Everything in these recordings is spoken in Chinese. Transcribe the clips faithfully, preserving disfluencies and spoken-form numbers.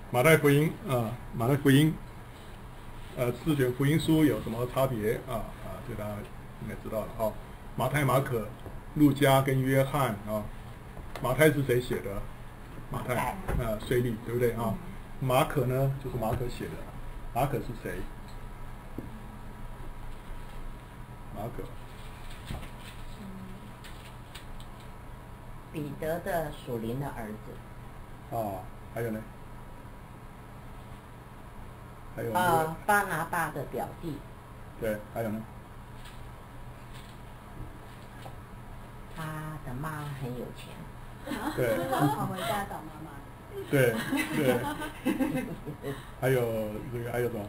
马太福音啊，马太福音，呃，四卷福音书有什么差别啊？啊，这大家应该知道了哈、哦。马太、马可、路加跟约翰啊。马太是谁写的？马太啊，税吏，对不对啊？马可呢，就是马可写的。马可是谁？马可。 彼得的属灵的儿子。 啊，还有呢？还有、那个、 啊，巴拿巴的表弟。 对，还有呢？ 他的妈很有钱。 对。 跑回家找妈妈。 对对。还有这个还有什么？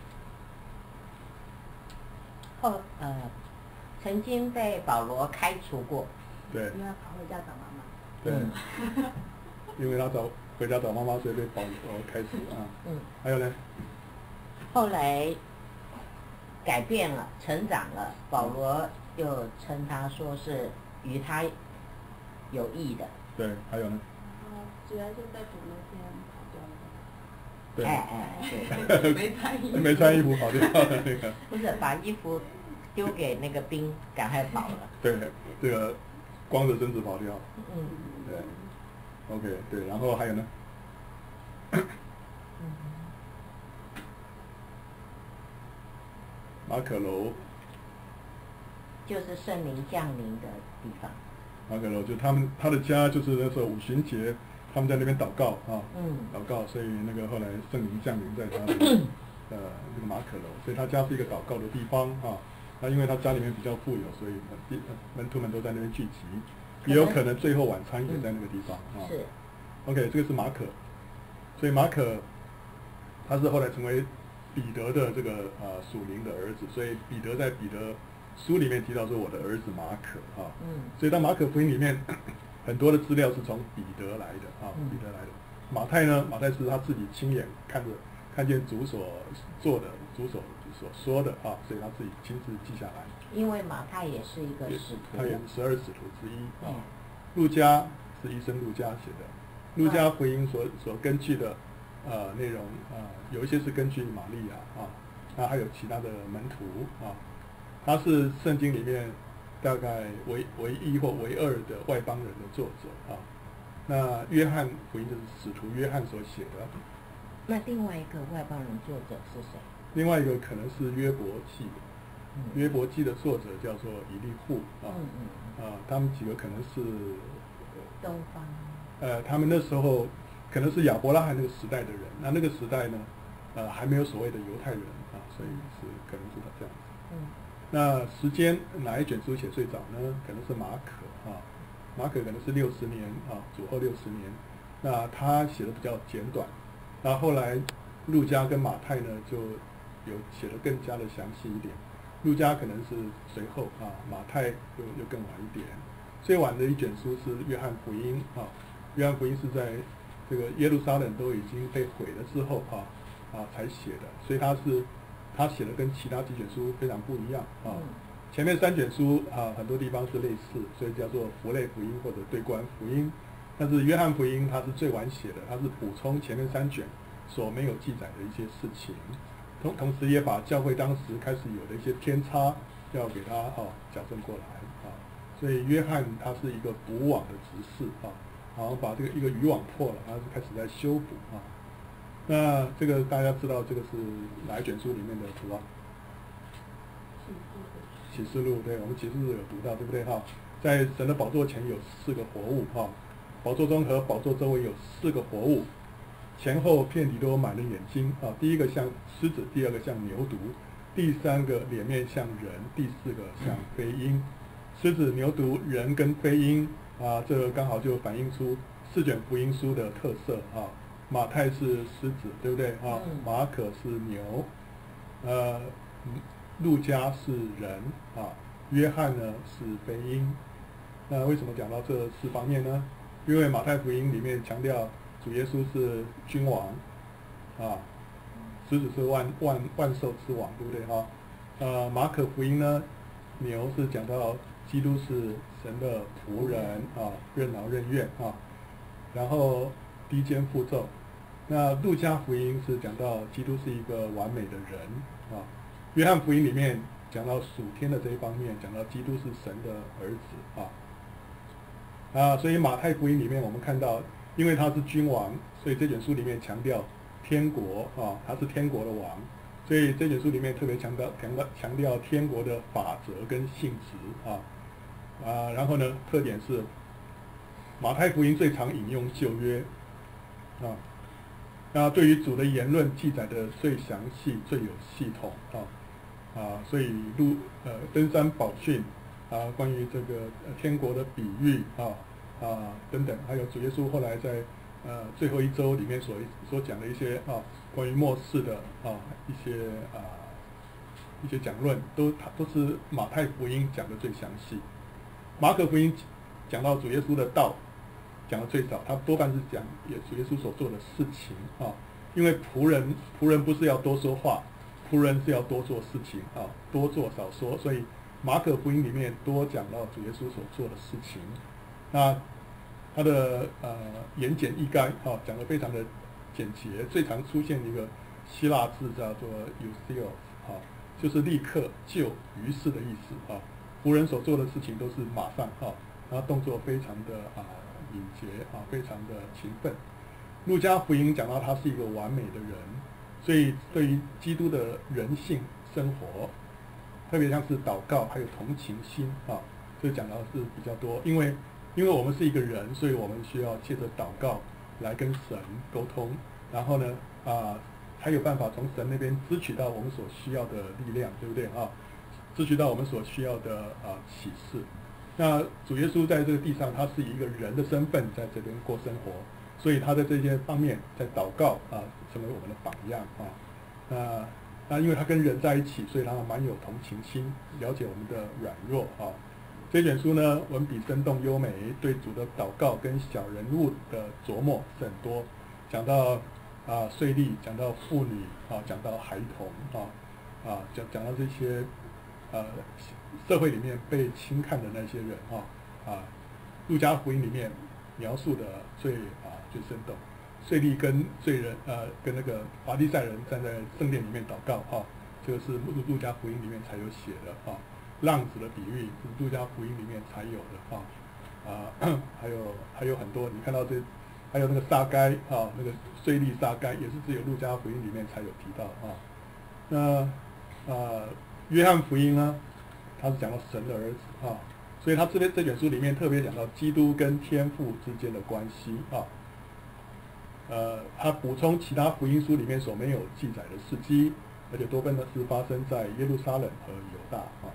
后呃，曾经被保罗开除过。 对。 因为他跑回家找妈妈。 对。嗯、因为他找回家找妈妈，所以被保罗开除啊。嗯。还有呢？ 后来改变了，成长了，保罗又称他说是与他有益的。 对，还有呢？ 哦，主要就在主那天跑掉了。 对。 哎哎，对。 没穿衣服。 没穿衣服跑掉了那个。 不是，把衣服丢给那个兵，赶快跑了。 对，这个光着身子跑掉。 嗯。 对。OK， 对，然后还有呢？马可楼， 就是圣灵降临的地方。 马可楼就他们他的家就是那时候五旬节，他们在那边祷告啊，嗯，祷告，所以那个后来圣灵降临在他的呃那个马可楼，所以他家是一个祷告的地方啊。那因为他家里面比较富有，所以门门徒们都在那边聚集，也有可能最后晚餐也在那个地方啊。 是。 OK， 这个是马可，所以马可他是后来成为彼得的这个呃属灵的儿子，所以彼得在彼得书里面提到说我的儿子马可啊，嗯，所以到马可福音里面很多的资料是从彼得来的啊，嗯、彼得来的。马太呢，马太是他自己亲眼看着看见主所做的，主所所说的啊，所以他自己亲自记下来。 因为马太也是一个使徒， 他也是十二使徒之一啊。嗯、路加是医生路加写的，路加福音所所根据的。呃，内容啊、呃，有一些是根据玛利亚啊，那还有其他的门徒啊，他是圣经里面大概唯唯一或唯二的外邦人的作者啊。那约翰福音就是使徒约翰所写的。 那另外一个外邦人作者是谁？ 另外一个可能是约伯记，嗯、约伯记的作者叫做以利户啊，嗯嗯啊，他们几个可能是东方， 呃，他们那时候。可能是亚伯拉罕那个时代的人，那那个时代呢，呃，还没有所谓的犹太人啊，所以是可能是他这样子。嗯。那时间哪一卷书写最早呢？可能是马可啊，马可可能是六十年啊，主后六十年。那他写的比较简短，那后来路加跟马太呢，就有写的更加的详细一点。路加可能是随后啊，马太又又更晚一点。最晚的一卷书是约翰福音啊，约翰福音是在。这个耶路撒冷都已经被毁了之后啊啊才写的，所以他是他写的跟其他几卷书非常不一样啊。前面三卷书啊很多地方是类似，所以叫做符类福音或者对观福音。但是约翰福音它是最晚写的，它是补充前面三卷所没有记载的一些事情，同同时也把教会当时开始有的一些偏差要给他啊矫正过来啊。所以约翰他是一个补网的执事啊。然后把这个一个渔网破了，然后就开始在修补啊。那这个大家知道这个是哪一卷书里面的图啊？启示录，对，我们启示录有读到，对不对哈？在神的宝座前有四个活物哈，宝座中和宝座周围有四个活物，前后遍体都满了眼睛啊。第一个像狮子，第二个像牛犊，第三个脸面像人，第四个像飞鹰。狮子、牛犊、人跟飞鹰。啊，这个刚好就反映出四卷福音书的特色啊。马太是狮子，对不对啊？嗯、马可是牛，呃，路加是人啊，约翰呢是飞鹰。那为什么讲到这四方面呢？因为马太福音里面强调主耶稣是君王啊，狮子是万万万兽之王，对不对哈？呃，马可福音呢，牛是讲到基督是神的仆人啊，任劳任怨啊，然后低肩负重， 那路加福音是讲到基督是一个完美的人啊，约翰福音里面讲到属天的这一方面，讲到基督是神的儿子啊啊，所以马太福音里面我们看到，因为他是君王，所以这卷书里面强调天国啊，他是天国的王，所以这卷书里面特别强调强调强调天国的法则跟性质啊啊，然后呢，特点是马太福音最常引用旧约啊。那对于主的言论记载的最详细、最有系统啊啊，所以路呃登山宝训啊，关于这个天国的比喻啊啊等等，还有主耶稣后来在呃最后一周里面所所讲的一些啊关于末世的啊一些啊一些讲论，都它都是马太福音讲的最详细，马可福音讲到主耶稣的道。讲的最少，他多半是讲也主耶稣所做的事情啊，因为仆人仆人不是要多说话，仆人是要多做事情啊，多做少说，所以马可福音里面多讲到主耶稣所做的事情，那他的呃言简意赅啊，讲得非常的简洁，最常出现一个希腊字叫做 euseos 啊，就是立刻就于是的意思啊，仆人所做的事情都是马上啊，然后动作非常的啊。敏捷啊，非常的勤奋。路加福音讲到他是一个完美的人，所以对于基督的人性生活，特别像是祷告还有同情心啊，就讲到是比较多。因为因为我们是一个人，所以我们需要借着祷告来跟神沟通，然后呢啊，才有办法从神那边支取到我们所需要的力量，对不对啊？支取到我们所需要的啊启示。那主耶稣在这个地上，他是以一个人的身份在这边过生活，所以他在这些方面在祷告啊，成为我们的榜样啊。那那因为他跟人在一起，所以他蛮有同情心，了解我们的软弱啊。这卷书呢，文笔生动优美，对主的祷告跟小人物的琢磨是很多，讲到啊税吏，讲到妇女啊，讲到孩童啊啊，讲讲到这些呃。社会里面被轻看的那些人啊啊，路加福音里面描述的最啊最生动，税吏跟罪人呃跟那个法利赛人站在圣殿里面祷告啊，这个是路路加福音里面才有写的啊，浪子的比喻是路加福音里面才有的啊啊，还有还有很多你看到这还有那个撒该啊，那个税吏撒该也是只有路加福音里面才有提到啊，那啊约翰福音呢？他是讲到神的儿子啊，所以他这边这卷书里面特别讲到基督跟天父之间的关系啊，呃，他补充其他福音书里面所没有记载的事迹，而且多半的是发生在耶路撒冷和犹大啊。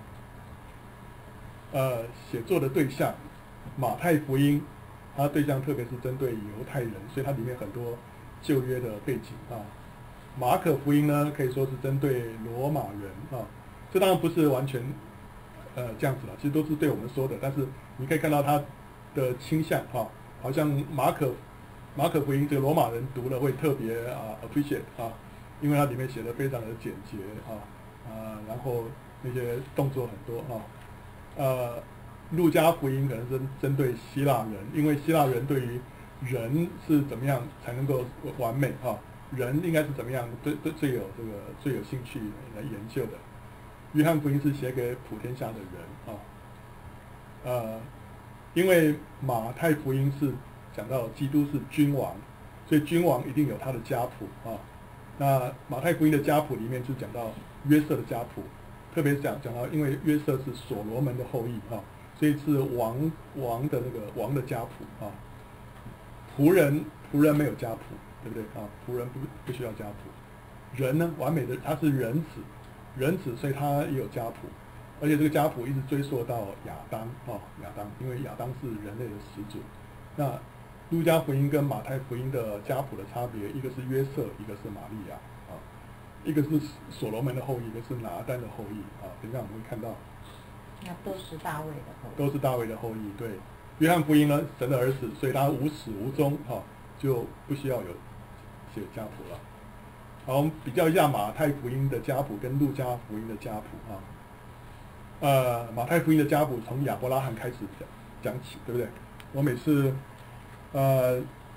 呃，写作的对象，马太福音，它对象特别是针对犹太人，所以它里面很多旧约的背景啊。马可福音呢，可以说是针对罗马人啊，这当然不是完全。呃，这样子了，其实都是对我们说的，但是你可以看到他的倾向哈、啊，好像马可马可福音这个罗马人读了会特别啊 appreciate 啊，因为它里面写的非常的简洁啊啊，然后那些动作很多啊，呃，路加福音可能是针对希腊人，因为希腊人对于人是怎么样才能够完美啊，人应该是怎么样最最最有这个最有兴趣来研究的。约翰福音是写给普天下的人啊，呃，因为马太福音是讲到基督是君王，所以君王一定有他的家谱啊。那马太福音的家谱里面是讲到约瑟的家谱，特别讲讲到，因为约瑟是所罗门的后裔啊，所以是王王的那个王的家谱啊。仆人仆人没有家谱，对不对啊？仆人不不需要家谱。人呢，完美的他是人子。人子，所以他也有家谱，而且这个家谱一直追溯到亚当啊，亚当，因为亚当是人类的始祖。那路加福音跟马太福音的家谱的差别，一个是约瑟，一个是玛利亚啊，一个是所罗门的后裔，一个是拿单的后裔啊。等一下我们会看到， 那都是大卫的后裔， 都是大卫的后裔。对，约翰福音呢，神的儿子，所以他无始无终啊，就不需要有写家谱了。好，我们比较一下马太福音的家谱跟路加福音的家谱啊。呃，马太福音的家谱从亚伯拉罕开始讲讲起，对不对？我每次呃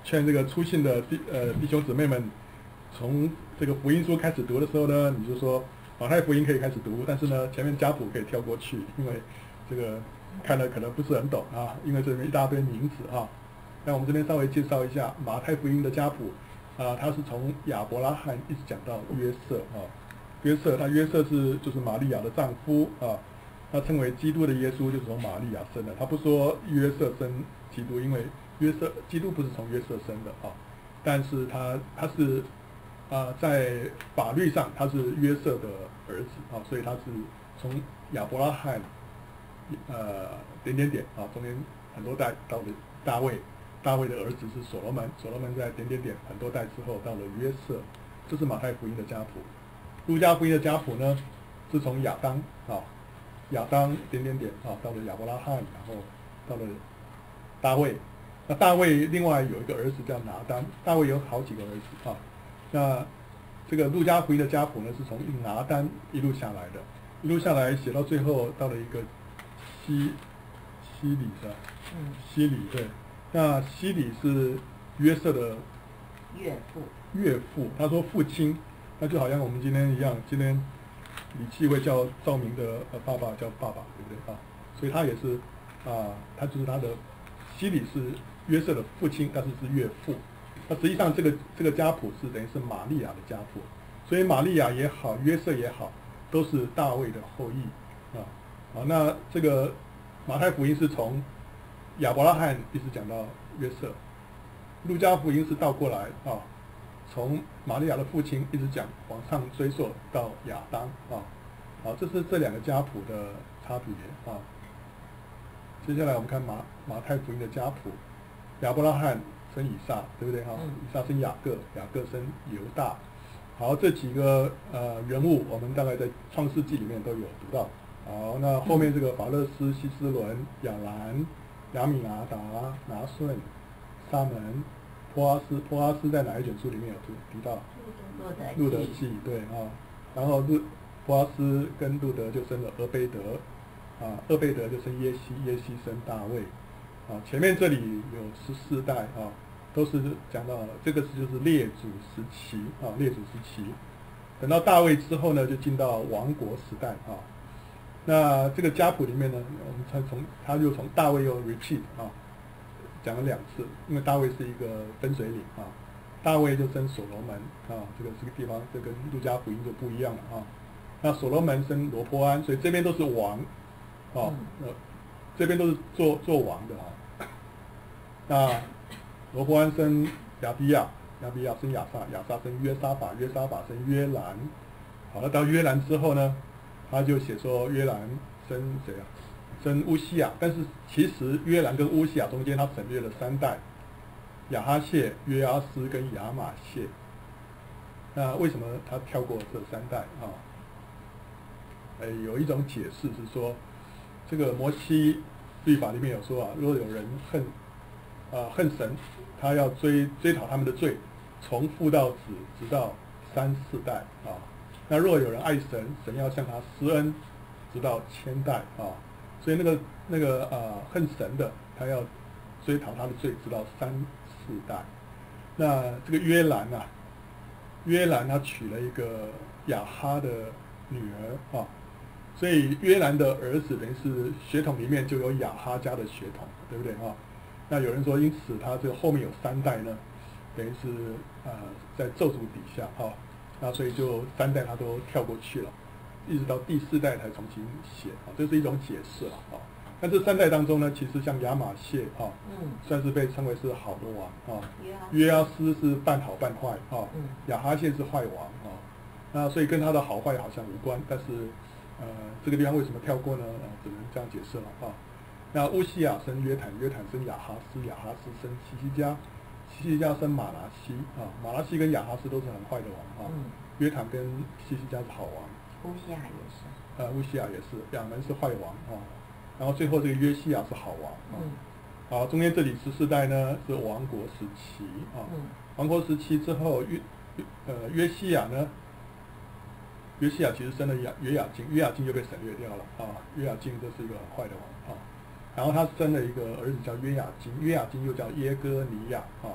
劝这个初信的弟呃弟兄姊妹们，从这个福音书开始读的时候呢，你就说马太福音可以开始读，但是呢前面家谱可以跳过去，因为这个看了可能不是很懂啊，因为这里面一大堆名字啊。那我们这边稍微介绍一下马太福音的家谱啊，它是从亚伯拉罕一直讲到约瑟啊。约瑟，那约瑟是就是玛利亚的丈夫啊，他称为基督的耶稣就是从玛利亚生的。他不说约瑟生基督，因为约瑟基督不是从约瑟生的啊，但是他他是啊在法律上他是约瑟的儿子啊，所以他是从亚伯拉罕呃点点点啊中间很多代到了大卫，大卫的儿子是所罗门，所罗门在点点点很多代之后到了约瑟，这是马太福音的家谱。路加福音的家谱呢，是从亚当啊，亚当点点点啊，到了亚伯拉罕，然后到了大卫。那大卫另外有一个儿子叫拿单，大卫有好几个儿子啊。那这个路加福音的家谱呢，是从拿单一路下来的，一路下来写到最后到了一个西西里是吧？ 嗯， 西里对。那西里是约瑟的岳父。 岳父，他说父亲。那就好像我们今天一样，今天李继会叫赵明的呃爸爸叫爸爸，对不对啊？所以他也是啊，他就是他的西里是约瑟的父亲，但是是岳父。那实际上这个这个家谱是等于是玛利亚的家谱，所以玛利亚也好，约瑟也好，都是大卫的后裔啊。好，那这个马太福音是从亚伯拉罕一直讲到约瑟，路加福音是倒过来啊。从玛利亚的父亲一直讲往上追溯到亚当啊，好，这是这两个家谱的差别啊。接下来我们看马马太福音的家谱，亚伯拉罕生以撒，对不对哈？以撒生雅各，雅各生犹大。好，这几个呃人物我们大概在创世纪里面都有读到。好，那后面这个法勒斯、希斯伦、亚兰、亚米拿达、拿顺、撒门。波阿斯，波阿斯在哪一卷书里面有提提到？路德记，对啊。然后路波阿斯跟路德就生了俄贝德，啊，俄贝德就生耶西，耶西生大卫，啊，前面这里有十四代啊，都是讲到这个是就是列祖时期啊，列祖时期。等到大卫之后呢，就进到王国时代啊。那这个家谱里面呢，我们才从他又从大卫又 repeat 啊。讲了两次，因为大卫是一个分水岭啊，大卫就生所罗门啊，这个这个地方这跟路加福音就不一样了啊。那所罗门生罗波安，所以这边都是王啊，呃，这边都是做做王的啊。那罗波安生亚比亚，亚比亚生亚撒，亚撒生约沙法，约沙法生约兰。好了，到约兰之后呢，他就写说约兰生谁啊？生乌西亚，但是其实约兰跟乌西亚中间他省略了三代，亚哈谢、约阿斯跟亚玛谢。那为什么他跳过这三代啊？呃，有一种解释是说，这个摩西律法里面有说啊，如果有人恨啊恨神，他要追追讨他们的罪，从父到子直到三四代啊。那如果有人爱神，神要向他施恩，直到千代啊。所以那个那个呃恨神的，他要追讨他的罪，直到三四代。那这个约兰啊，约兰他娶了一个亚哈的女儿啊，所以约兰的儿子等于是血统里面就有亚哈家的血统，对不对啊？那有人说，因此他这个后面有三代呢，等于是呃在咒诅底下啊，那所以就三代他都跳过去了。一直到第四代才重新写啊，这是一种解释了啊。但这三代当中呢，其实像亚玛谢啊，嗯，算是被称为是好的王啊。约阿斯是半好半坏啊，嗯，亚哈谢是坏王啊。那所以跟他的好坏好像无关，但是呃，这个地方为什么跳过呢？呃、只能这样解释了啊。那乌西亚生约坦，约坦生亚哈斯，亚哈斯生希西家，希西家生马拿西啊。马拿西跟亚哈斯都是很坏的王啊。嗯，约坦跟希西家是好王。 乌西亚也是， 呃，乌西亚也是，两人是坏王啊，然后最后这个约西亚是好王啊，嗯，好，中间这里十四代呢是王国时期啊，嗯，王国时期之后约呃约西亚呢，约西亚其实生了亚约雅斤，约雅斤就被省略掉了啊，约雅斤这是一个很坏的王啊，然后他生了一个儿子叫约雅斤，约雅斤又叫耶哥尼亚啊，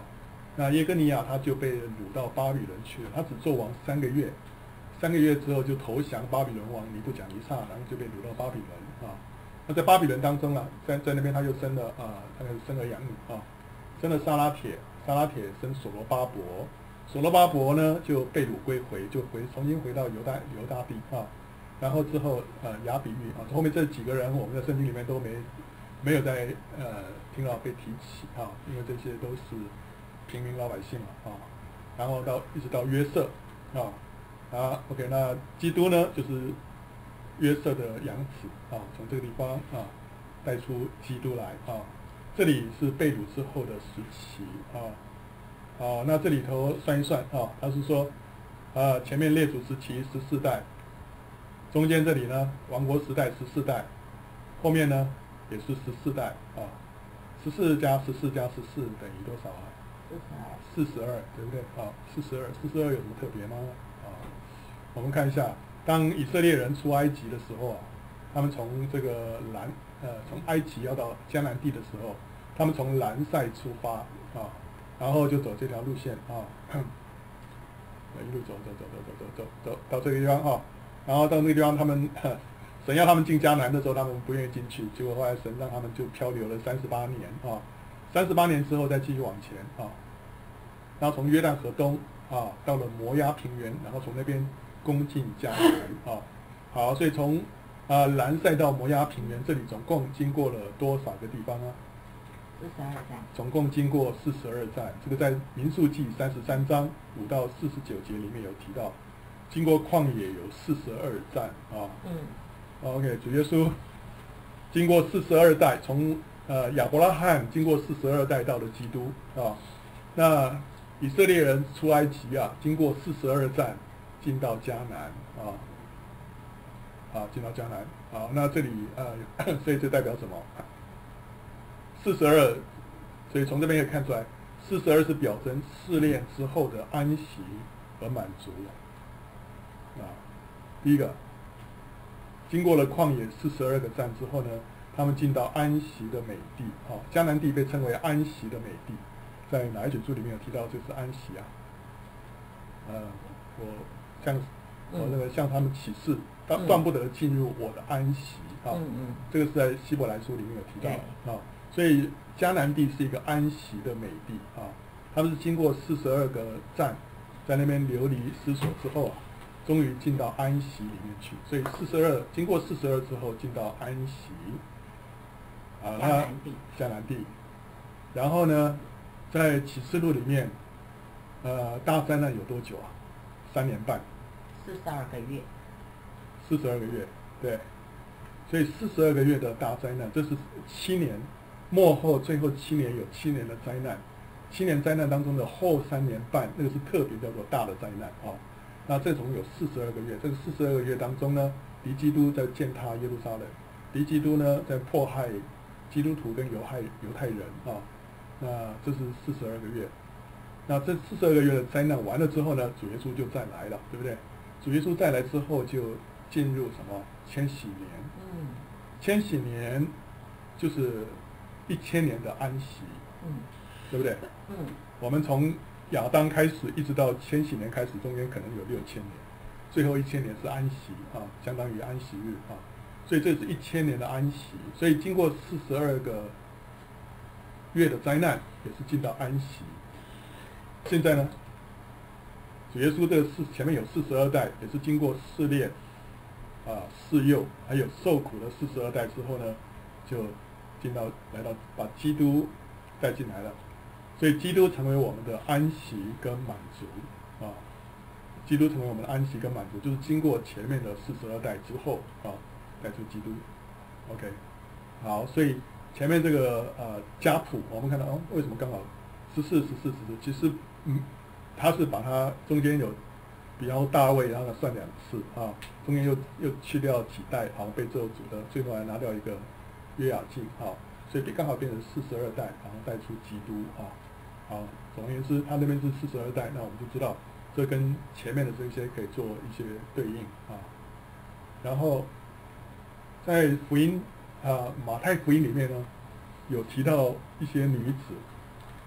那耶哥尼亚他就被掳到巴比伦去了，他只做王三个月，三个月之后就投降巴比伦王尼布甲尼撒，然后就被掳到巴比伦啊。那在巴比伦当中啊，在在那边他又生了啊，他生了养女啊，生了撒拉铁，撒拉铁生所罗巴伯，所罗巴伯呢就被掳归回，就回重新回到犹大犹大地啊。然后之后呃亚比喻啊，后面这几个人我们在圣经里面都没没有在呃听到被提起啊，因为这些都是平民老百姓嘛啊。然后到一直到约瑟啊啊 OK， 那基督呢就是约瑟的养子啊，从这个地方啊带出基督来啊。这里是被掳之后的时期啊啊，那这里头算一算啊，他是说啊前面列祖时期十四代。中间这里呢，王国时代十四代，后面呢也是十四代啊，十四加十四加十四等于多少啊？ 四十二。 四十二，对不对？啊，四十二，四十二有什么特别吗？啊，我们看一下，当以色列人出埃及的时候啊，他们从这个兰呃从埃及要到迦南地的时候，他们从兰塞出发啊，然后就走这条路线啊，一路走走走走走走走走到这个地方啊。然后到那个地方，他们神要他们进迦南的时候，他们不愿意进去，结果后来神让他们就漂流了三十八年啊，三十八年之后再继续往前啊，然后从约旦河东啊到了摩押平原，然后从那边攻进迦南啊。好，所以从啊兰塞到摩押平原，这里总共经过了多少个地方啊？ 四十二站。总共经过四十二站，这个在民数记三十三章五到四十九节里面有提到。经过旷野有四十二站啊，嗯 ，OK， 主耶稣经过四十二代，从呃亚伯拉罕经过四十二代到了基督啊，那以色列人出埃及啊，经过四十二站进到迦南啊，啊进到迦南啊，那这里呃，所以这代表什么？四十二，所以从这边可以看出来，四十二是表征试炼之后的安息和满足。啊，第一个，经过了旷野四十二个站之后呢，他们进到安息的美地。啊，迦南地被称为安息的美地，在哪一卷书里面有提到就是安息啊。呃，我向我那个向他们启示，断断不得进入我的安息啊。嗯嗯。这个是在希伯来书里面有提到啊，所以迦南地是一个安息的美地啊。他们是经过四十二个站，在那边流离失所之后啊。终于进到安息里面去，所以四十二经过四十二之后进到安息，啊，那迦南地，然后呢，在启示录里面，呃，大灾难有多久啊？三年半。 四十二个月。 四十二个月，对，所以四十二个月的大灾难，这是七年末后最后七年有七年的灾难，七年灾难当中的后三年半，那个是特别叫做大的灾难啊。那这种有四十二个月，这个四十二个月当中呢，敌基督在践踏耶路撒冷，敌基督呢在迫害基督徒跟犹太犹太人啊。那这是四十二个月。那这四十二个月的灾难完了之后呢，主耶稣就再来了，对不对？主耶稣再来之后就进入什么千禧年？嗯，千禧年就是一千年的安息，嗯，对不对？嗯，我们从亚当开始一直到千禧年开始，中间可能有六千年，最后一千年是安息啊，相当于安息日啊，所以这是一千年的安息。所以经过四十二个月的灾难，也是进到安息。现在呢，主耶稣这个是前面有四十二代，也是经过试炼啊、试诱，还有受苦的四十二代之后呢，就进到来到把基督带进来了。所以基督成为我们的安息跟满足啊，基督成为我们的安息跟满足，就是经过前面的四十二代之后啊，带出基督。OK， 好，所以前面这个呃家谱，我们看到哦，为什么刚好十四、十四、十四？其实嗯，他是把它中间有比方大卫，然后算两次啊，中间又又去掉几代，好像被咒诅的，最后还拿掉一个约雅敬啊，所以刚好变成四十二代，然后带出基督啊。好，总而言之，他那边是四十二代，那我们就知道这跟前面的这些可以做一些对应啊。然后在福音啊马太福音里面呢，有提到一些女子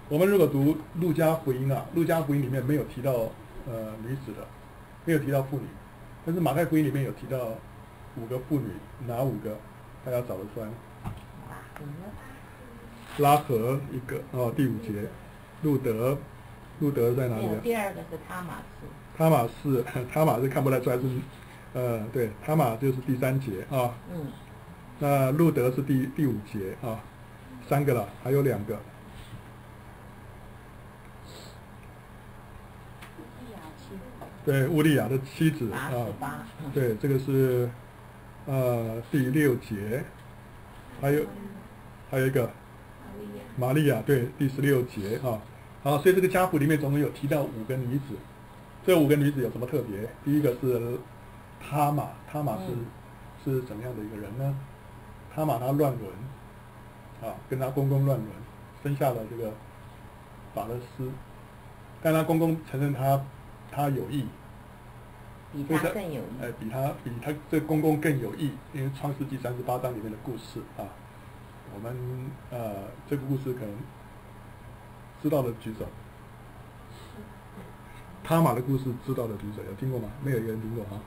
我们如果读路加福音啊，路加福音里面没有提到呃女子的，没有提到妇女，但是马太福音里面有提到五个妇女，哪五个？大家找得出来吗？拉合一个哦，第五节，路德，路德在哪里啊？ 第二个是他玛斯。 他玛是他玛是看不太出来是，呃，对，他玛就是第三节啊。 嗯。 那路德是第第五节啊，三个了，还有两个。对，乌利亚的妻子啊，对，这个是呃第六节，还有还有一个玛利亚，对，第十六节啊。好，所以这个家谱里面总共有提到五个女子，这五个女子有什么特别？第一个是他玛，他玛是、嗯、是怎么样的一个人呢？他玛他乱伦，啊，跟他公公乱伦，生下了这个法勒斯，但他公公承认他。他有意， 比他更有意。 哎，比他比他这公公更有意，因为《创世纪》三十八章里面的故事啊，我们呃这个故事可能知道的举手。他玛的故事知道的举手，有听过吗？没有一个人听过啊？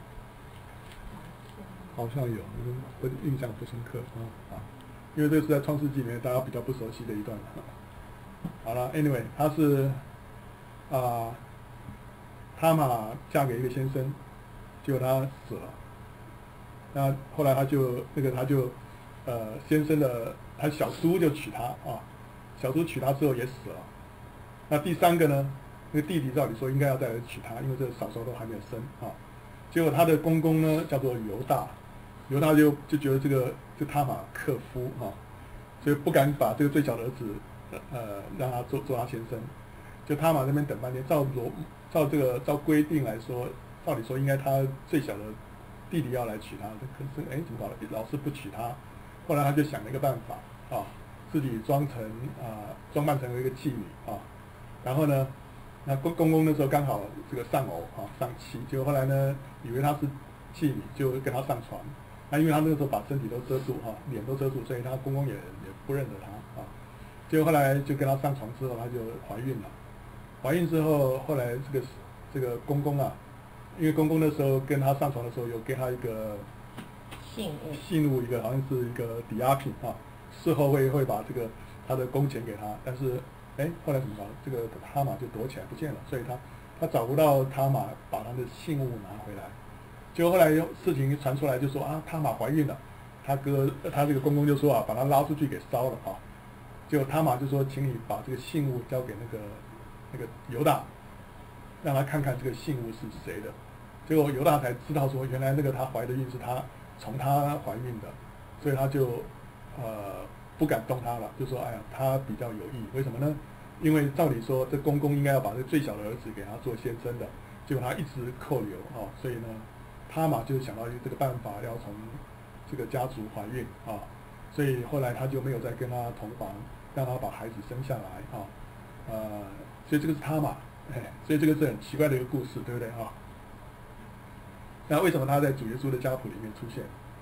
好像有，我印象不深刻啊啊，因为这是在《创世纪》里面大家比较不熟悉的一段。好了 ，anyway， 他是啊。呃他玛嫁给一个先生，结果他死了。那后来他就那个他就，呃，先生的他小叔就娶她啊，小叔娶她之后也死了。那第三个呢，那个弟弟照理说应该要再来娶她，因为这小时候都还没有生啊。结果他的公公呢叫做犹大，犹大就就觉得这个这他玛克夫啊，所以不敢把这个最小的儿子呃让他做做他先生。就他玛那边等半天，照罗照这个照规定来说，照理说应该他最小的弟弟要来娶她，可是哎怎么搞的，老是不娶她。后来他就想了一个办法啊，自己装成啊装扮成为一个妓女啊，然后呢，那公公公那时候刚好这个丧偶啊丧妻，结果后来呢以为他是妓女，就跟他上床。那因为他那个时候把身体都遮住哈、啊，脸都遮住，所以他公公也也不认得他啊。结果后来就跟他上床之后，他就怀孕了。怀孕之后，后来这个这个公公啊，因为公公那时候跟他上床的时候，有给他一个信物， 信物一个好像是一个抵押品啊，事后会会把这个他的工钱给他，但是哎后来怎么搞？这个他玛就躲起来不见了，所以他他找不到他玛，把他的信物拿回来。结果后来事情传出来，就说啊他玛怀孕了，他哥他这个公公就说啊把他拉出去给烧了啊。结果他玛就说，请你把这个信物交给那个。那个犹大，让他看看这个信物是谁的，结果犹大才知道说，原来那个他怀的孕是他从他怀孕的，所以他就呃不敢动他了，就说哎呀他比较有意，为什么呢？因为照理说这公公应该要把这最小的儿子给他做先生的，结果他一直扣留啊，所以呢他嘛就想到这个办法，要从这个家族怀孕啊，所以后来他就没有再跟他同房，让他把孩子生下来啊，呃。所以这个是他嘛，哎，所以这个是很奇怪的一个故事，对不对啊？那为什么他在主耶稣的家谱里面出现？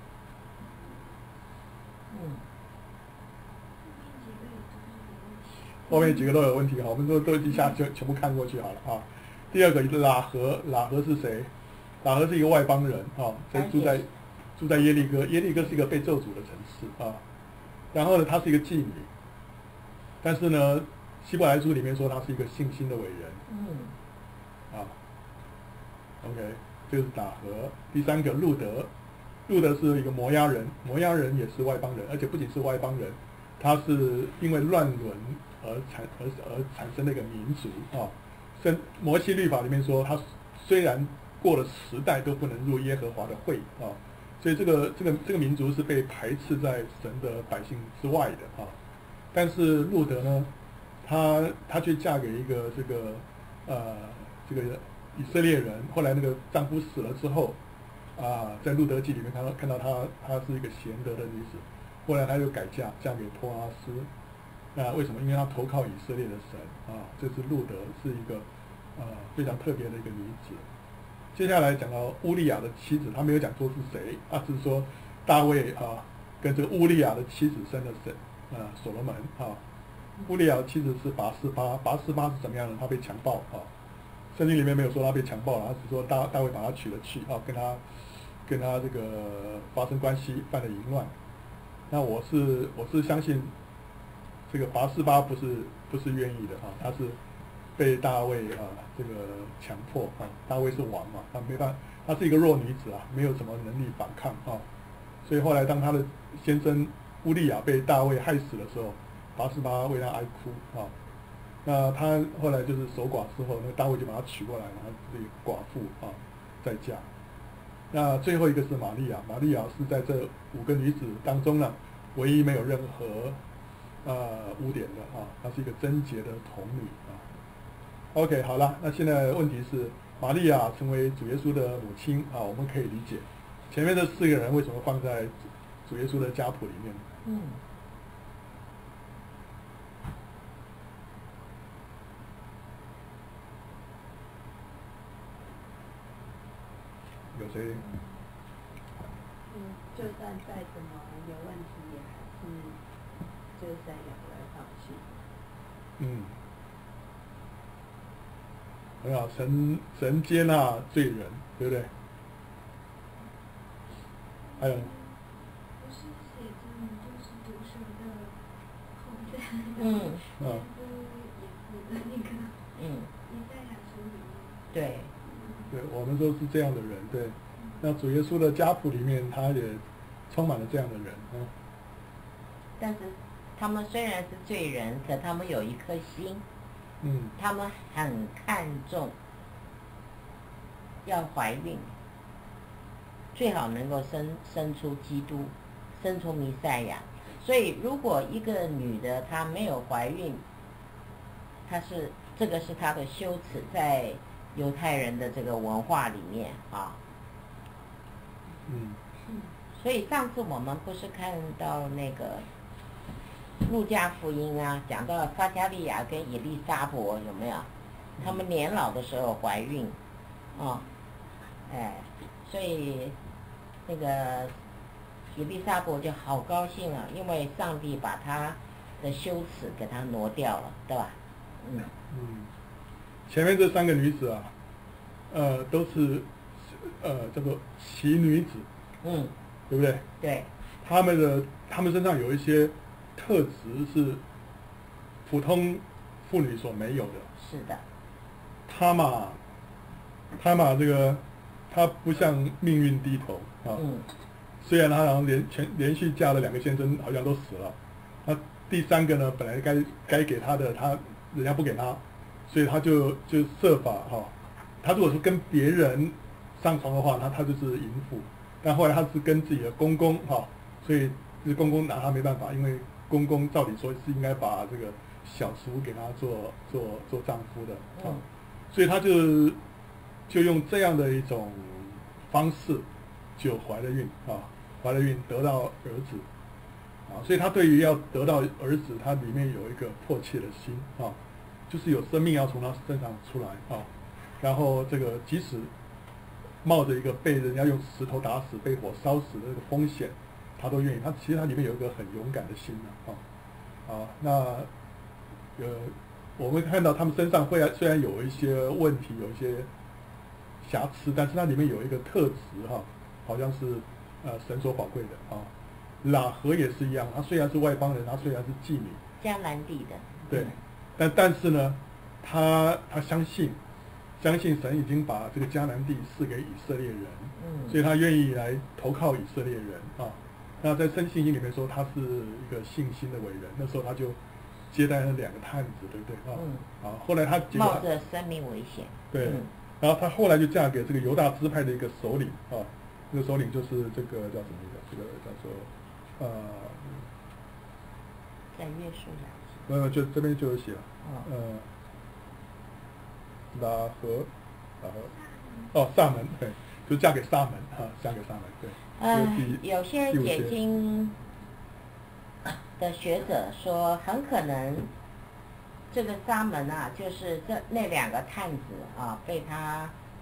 嗯。 后面几个都有问题哈，我们都都一下就全部看过去好了啊。第二个喇合，喇合是谁？喇合是一个外邦人啊，所以住在住在耶利哥，耶利哥是一个被咒诅的城市啊。然后呢，她是一个妓女，但是呢。希伯来书里面说他是一个信心的伟人， 嗯， 啊 ，OK， 这个是喇合。第三个路德，路德是一个摩押人，摩押人也是外邦人，而且不仅是外邦人，他是因为乱伦而产而而产生的一个民族啊。圣摩西律法里面说，他虽然过了十代都不能入耶和华的会啊，所以这个这个这个民族是被排斥在神的百姓之外的啊。但是路德呢？她她却嫁给一个这个呃这个以色列人，后来那个丈夫死了之后，啊，在路德记里面看到看到她她是一个贤德的女子，后来她又改嫁嫁给波阿斯，那为什么？因为她投靠以色列的神啊，这是路德是一个呃非常特别的一个女子。接下来讲到乌利亚的妻子，她没有讲说是谁，啊，只是说大卫啊跟这个乌利亚的妻子生了神啊所罗门啊。 乌利亚妻子是拔示巴，拔示巴是怎么样呢？他被强暴啊，圣经里面没有说他被强暴了，他只说大大卫把他娶了去啊，跟他跟他这个发生关系，犯了淫乱。那我是我是相信这个拔示巴不是不是愿意的啊，他是被大卫啊这个强迫啊，大卫是王嘛，他没办法，她是一个弱女子啊，没有什么能力反抗啊，所以后来当他的先生乌利亚被大卫害死的时候，拔示巴为他哀哭啊。那他后来就是守寡之后，那大卫就把他娶过来，然后这个寡妇啊再嫁。那最后一个是玛利亚，玛利亚是在这五个女子当中呢，唯一没有任何呃污点的啊，她是一个贞洁的童女啊。OK， 好了，那现在问题是玛利亚成为主耶稣的母亲啊，我们可以理解。前面这四个人为什么放在主耶稣的家谱里面？ 嗯。 有谁？ 嗯，就算再怎么有问题，也还是就是在两个人放弃。 嗯，很好，神神接纳罪人，对不对？还有， 不是写着你就是毒蛇的后代， 嗯嗯， 耶稣也是的那个， 嗯， 以赛亚书里面。 对。 对，我们都是这样的人，对。那主耶稣的家谱里面，他也充满了这样的人，嗯。 但是他们虽然是罪人，可他们有一颗心， 嗯， 他们很看重要怀孕，最好能够生生出基督，生出弥赛亚。所以如果一个女的她没有怀孕，她是这个是她的羞耻，在犹太人的这个文化里面啊。 嗯。 所以上次我们不是看到那个路加福音啊，讲到撒迦利亚跟以利沙伯有没有？他们年老的时候怀孕，哦，哎，所以那个以利沙伯就好高兴啊，因为上帝把他的羞耻给他挪掉了，对吧？嗯。 嗯，前面这三个女子啊，呃，都是呃叫做奇女子， 嗯， 对不对？ 对。 她们的她们身上有一些特质是普通妇女所没有的。 是的。 她嘛，她嘛，这个她不向命运低头啊。 嗯。 虽然她好像连全连续嫁了两个先生，好像都死了。那第三个呢，本来该该给她的，她人家不给她，所以她就就设法哈。她如果说跟别人上床的话，那她就是淫妇。但后来她是跟自己的公公哈，所以这公公拿她没办法，因为公公照理说是应该把这个小叔给她做做做丈夫的啊。嗯，所以她就就用这样的一种方式就怀了孕啊，怀了孕得到儿子啊，所以她对于要得到儿子，她里面有一个迫切的心啊，就是有生命要从她身上出来啊，然后这个即使冒着一个被人家用石头打死、被火烧死的这个风险，她都愿意。她其实她里面有一个很勇敢的心啊，啊，那呃。我们看到他们身上会虽然有一些问题，有一些瑕疵，但是它里面有一个特质哈，好像是呃神所宝贵的啊。喇合也是一样，他虽然是外邦人，他虽然是妓女， 迦南地的， 对，但但是呢，他他相信，相信神已经把这个迦南地赐给以色列人，嗯，所以他愿意来投靠以色列人啊。那在圣经里面说他是一个信心的伟人，那时候他就接待了两个探子，对不对啊？嗯。啊，后来他冒着生命危险。 对。嗯、然后他后来就嫁给这个犹大支派的一个首领啊，这个首领就是这个叫什么的？这个叫做呃。 在约书亚记。 呃，就这边就有写了。 哦、 呃。喇合，喇合。哦，撒门，对，就嫁给撒门啊，嫁给撒门，对。 呃，有些解经的学者说，很可能这个沙门啊，就是这那两个探子啊，被他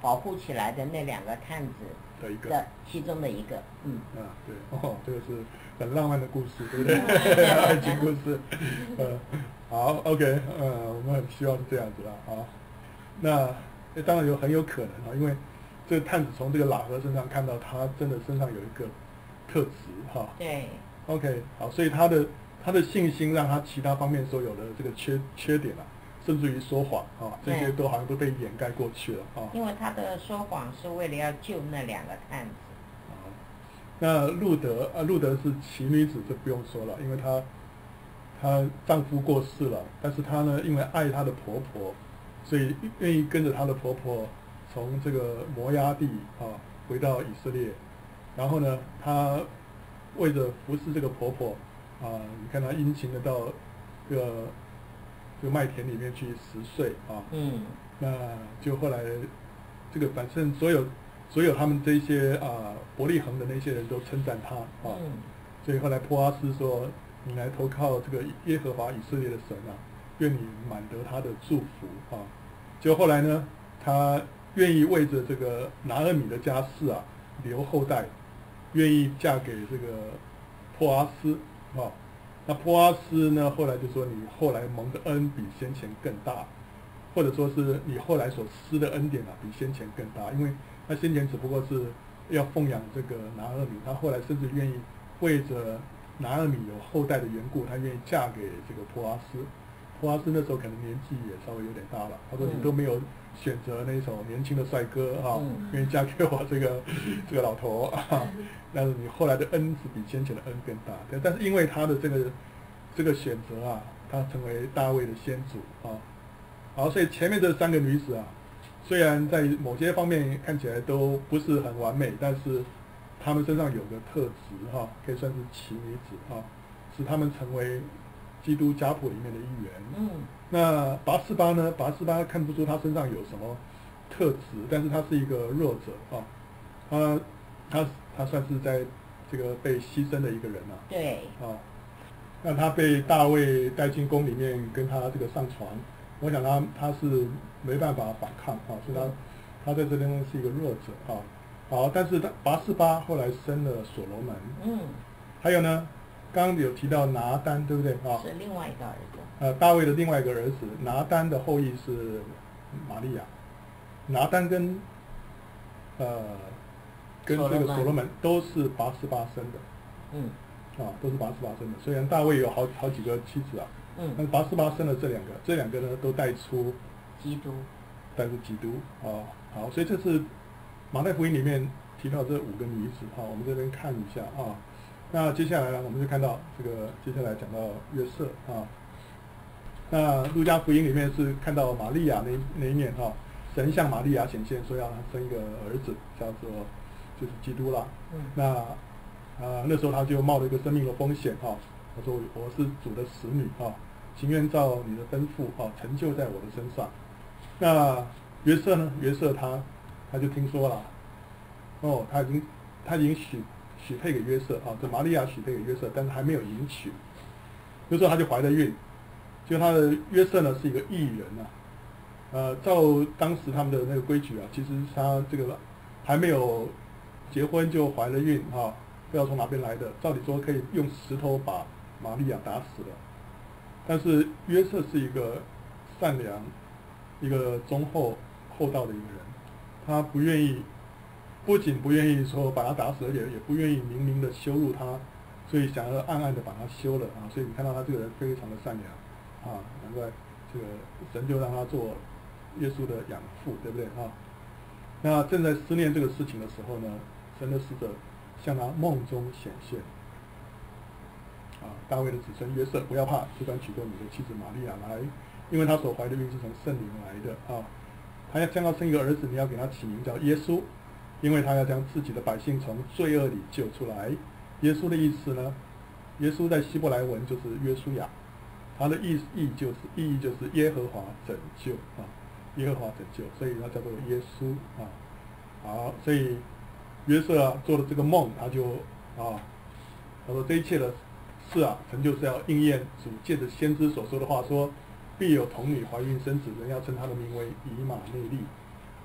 保护起来的那两个探子的一个的其中的一个，嗯。 啊，对，哦，这个是很浪漫的故事，对不对？爱情故事，呃，好 ，OK，呃，我们很希望是这样子啦，好，那当然有很有可能啊，因为这个探子从这个喇合身上看到他真的身上有一个特质哈。 对。 OK， 好，所以他的他的信心让他其他方面所有的这个缺缺点啊，甚至于说谎啊，这些都好像都被掩盖过去了啊。 因为他的说谎是为了要救那两个探子。 好，那路德啊，路德是奇女子，这不用说了，因为她她丈夫过世了，但是她呢，因为爱她的婆婆，所以愿意跟着她的婆婆从这个摩押地啊回到以色列，然后呢，她为着服侍这个婆婆啊，你看她殷勤的到这个这个麦田里面去拾穗啊， 嗯， 那就后来这个反正所有所有他们这些啊伯利恒的那些人都称赞她啊， 嗯， 所以后来波阿斯说：“你来投靠这个耶和华以色列的神啊，愿你满得他的祝福啊。”结果后来呢，他愿意为着这个拿俄米的家世啊留后代。愿意嫁给这个波阿斯啊，那波阿斯呢，后来就说你后来蒙的恩比先前更大，或者说是你后来所施的恩典啊，比先前更大，因为他先前只不过是要奉养这个拿俄米，他后来甚至愿意为着拿俄米有后代的缘故，他愿意嫁给这个波阿斯。波阿斯那时候可能年纪也稍微有点大了，他说你都没有选择那种年轻的帅哥啊，愿意嫁给我这个这个老头啊，但是你后来的恩是比先前的恩更大。但是因为他的这个这个选择啊，他成为大卫的先祖啊。好，所以前面这三个女子啊，虽然在某些方面看起来都不是很完美，但是她们身上有个特质哈、啊，可以算是奇女子啊，使她们成为基督家谱里面的一员。 嗯。 那拔示巴呢？拔示巴看不出他身上有什么特质，但是他是一个弱者啊，他他他算是在这个被牺牲的一个人啊。 对。 啊，那他被大卫带进宫里面跟他这个上床，我想他他是没办法反抗啊，所以他他在这边是一个弱者啊。好，但是他拔示巴后来生了所罗门。 嗯。 还有呢？刚刚有提到拿单，对不对啊？ 是另外一个儿子。 呃，大卫的另外一个儿子拿单的后裔是玛利亚，拿单跟呃跟这个所罗门都是拔示巴生的。 嗯。 啊，都是拔示巴生的。虽然大卫有好好几个妻子啊， 嗯， 但是拔示巴生了这两个，这两个呢都带出基督， 带出基督啊。好，所以这是马太福音里面提到这五个女子啊，我们这边看一下啊。那接下来呢，我们就看到这个，接下来讲到约瑟啊。那路加福音里面是看到玛利亚那那一面哈、啊，神向玛利亚显现，说要生一个儿子，叫做就是基督啦。 嗯。 那啊那时候他就冒了一个生命的风险哈、啊，他说我是主的使女啊，情愿照你的吩咐啊，成就在我的身上。那约瑟呢？约瑟他他就听说了，哦，他已经他已经许。许配给约瑟啊，这玛利亚许配给约瑟，但是还没有迎娶，那时候他就怀了孕。就他的约瑟呢是一个义人啊，呃，照当时他们的那个规矩啊，其实他这个还没有结婚就怀了孕啊，不知道从哪边来的，照理说可以用石头把玛利亚打死了。但是约瑟是一个善良、一个忠厚厚道的一个人，他不愿意。不仅不愿意说把他打死，而且也不愿意明明的羞辱他，所以想要暗暗的把他休了啊！所以你看到他这个人非常的善良啊，难怪这个神就让他做耶稣的养父，对不对啊？那正在思念这个事情的时候呢，神的使者向他梦中显现啊，大卫的子孙约瑟，不要怕，只管娶过你的妻子玛利亚来，因为他所怀的孕是从圣灵来的啊。他要将要生一个儿子，你要给他起名叫耶稣。因为他要将自己的百姓从罪恶里救出来。耶稣的意思呢？耶稣在希伯来文就是约书亚，他的意意就是意义就是耶和华拯救啊，耶和华拯救，所以他叫做耶稣啊。好，所以约瑟啊做了这个梦，他就啊，他说这一切的事啊，成就是要应验主借着先知所说的话，说必有童女怀孕生子，人要称他的名为以马内利。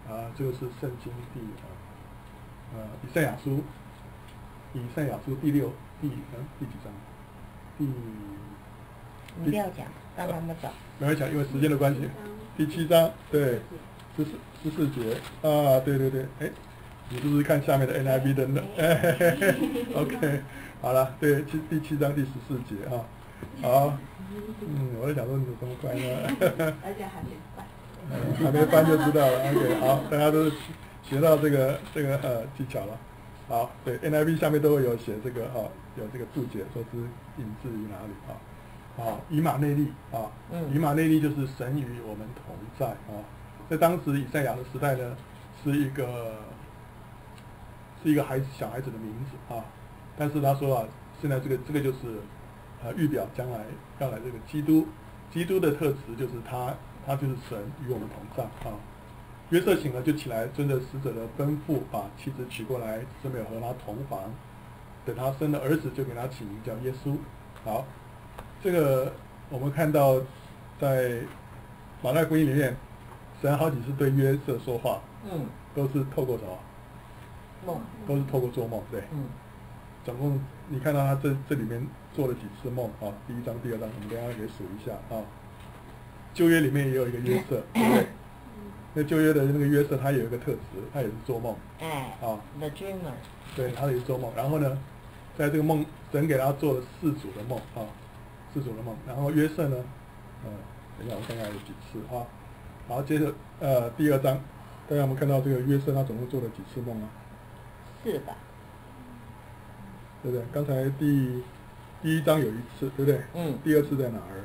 啊，这个是圣经第啊呃以赛亚书，以赛亚书第六第呃第几章？第你不要讲，让他们找。 没有讲，因为时间的关系。第七章，对，十四十四节啊，对对对，哎，你是不是看下面的 N I V 的呢？哎嘿嘿嘿 ，OK， 好了，对，七第七章第十四节啊，好，嗯，我在想说你怎么这么快呢？ 而且还没翻。 嗯，还没翻就知道了 ，OK， 好，大家都学到这个这个呃技巧了。好，对 ，N I V 下面都会有写这个啊，有这个注解，说是引自于哪里啊？好，以马内利啊，以马内利就是神与我们同在啊。在当时以赛亚的时代呢，是一个是一个孩子小孩子的名字啊，但是他说啊，现在这个这个就是呃预表将来要来这个基督，基督的特质就是他他就是神与我们同在啊。约瑟醒了就起来，遵着使者的吩咐，把妻子娶过来，是没有和他同房。等他生了儿子，就给他起名叫耶稣。好，这个我们看到在马太福音里面，神好几次对约瑟说话， 嗯， 都是透过什么？ 梦， 都是透过做梦，对。 嗯。 总共你看到他这这里面做了几次梦啊？第一章、第二章，我们等一下给数一下啊。旧约里面也有一个约瑟，对不对？那旧约的那个约瑟，他有一个特质，他也是做梦。 哎。啊 ，The Dreamer。 对，他也是做梦。然后呢，在这个梦，神给他做了四组的梦啊，四组的梦。然后约瑟呢，呃，等一下我看看有几次啊。好，接着呃第二章，大家我们看到这个约瑟他总共做了几次梦啊？ 四个。 对不对？刚才第第一章有一次，对不对？ 嗯。 第二次在哪儿？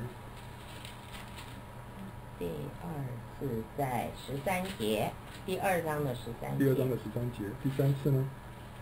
第二次在十三节，第二章的十三节。 第二章的十三节，第三次呢？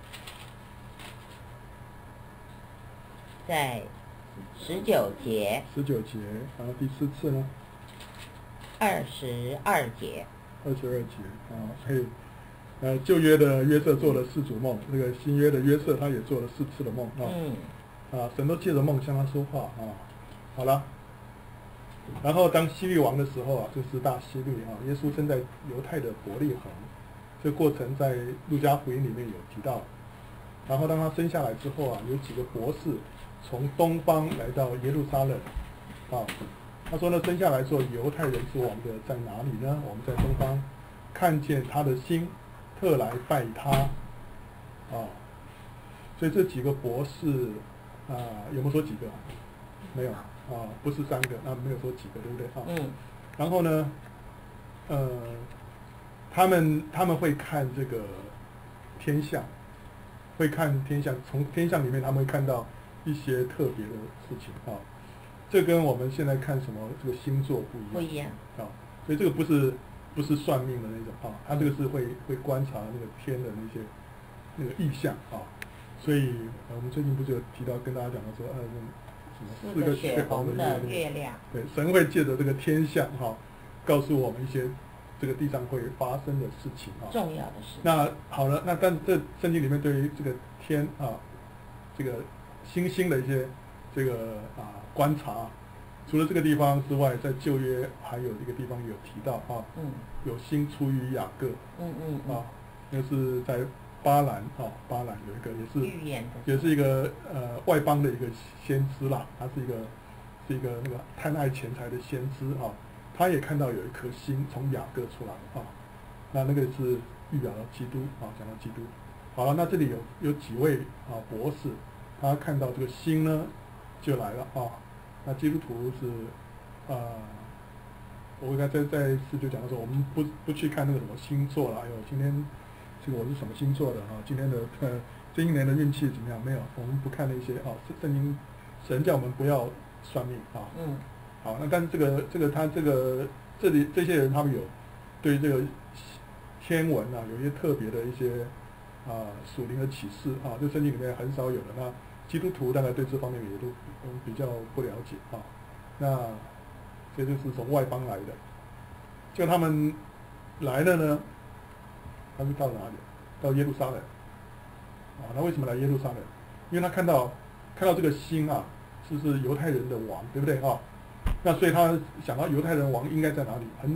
在十九节。 十九节，然后第四次呢？ 二十二节。 二十二节，啊，所以，呃，旧约的约瑟做了四组梦，这个新约的约瑟他也做了四次的梦啊。嗯。啊，神都借着梦向他说话啊。好了。然后当希律王的时候啊，就是大希律啊，耶稣生在犹太的伯利恒，这个过程在路加福音里面有提到。然后当他生下来之后啊，有几个博士从东方来到耶路撒冷，啊，他说呢，生下来说犹太人是王的在哪里呢？我们在东方看见他的心，特来拜他，啊，所以这几个博士啊，有没有说几个？没有。啊，不是三个，那没有说几个，对不对啊？嗯。然后呢，呃，他们他们会看这个天象，会看天象，从天象里面他们会看到一些特别的事情啊。这跟我们现在看什么这个星座不一样。 不一样。 啊，所以这个不是不是算命的那种啊，他这个是会会观察那个天的那些那个意象啊。所以呃，我们最近不是有提到跟大家讲到说，呃。 四个血红的月亮， 对，神会借着这个天象哈、哦，告诉我们一些这个地上会发生的事情啊、哦， 重要的事情。 那好了，那但这圣经里面对于这个天啊，这个星星的一些这个啊观察，除了这个地方之外，在旧约还有一个地方有提到啊，嗯，有星出于雅各，嗯嗯，嗯啊，那是在。巴兰啊，巴兰有一个也是，也是一个呃外邦的一个先知啦，他是一个是一个那个贪爱钱财的先知啊，他也看到有一颗星从雅各出来啊，那那个是预表到基督啊，讲到基督。好了，那这里有有几位啊博士，他看到这个星呢就来了啊，那基督徒是呃，我刚才在次就讲到说，我们不不去看那个什么星座了，哎呦，今天。这个我是什么星座的啊？今天的呃这一年的运气怎么样？没有，我们不看那些啊。圣经神叫我们不要算命啊。嗯。好，那但是这个这个他这个这里这些人他们有对这个天文啊有一些特别的一些啊属灵的启示啊，这圣经里面很少有的。那基督徒大概对这方面也都嗯比较不了解啊。那这就是从外邦来的，就他们来了呢。他是到哪里？到耶路撒冷。啊，那为什么来耶路撒冷？因为他看到看到这个星啊，是是犹太人的王，对不对啊？那所以他想到犹太人王应该在哪里？很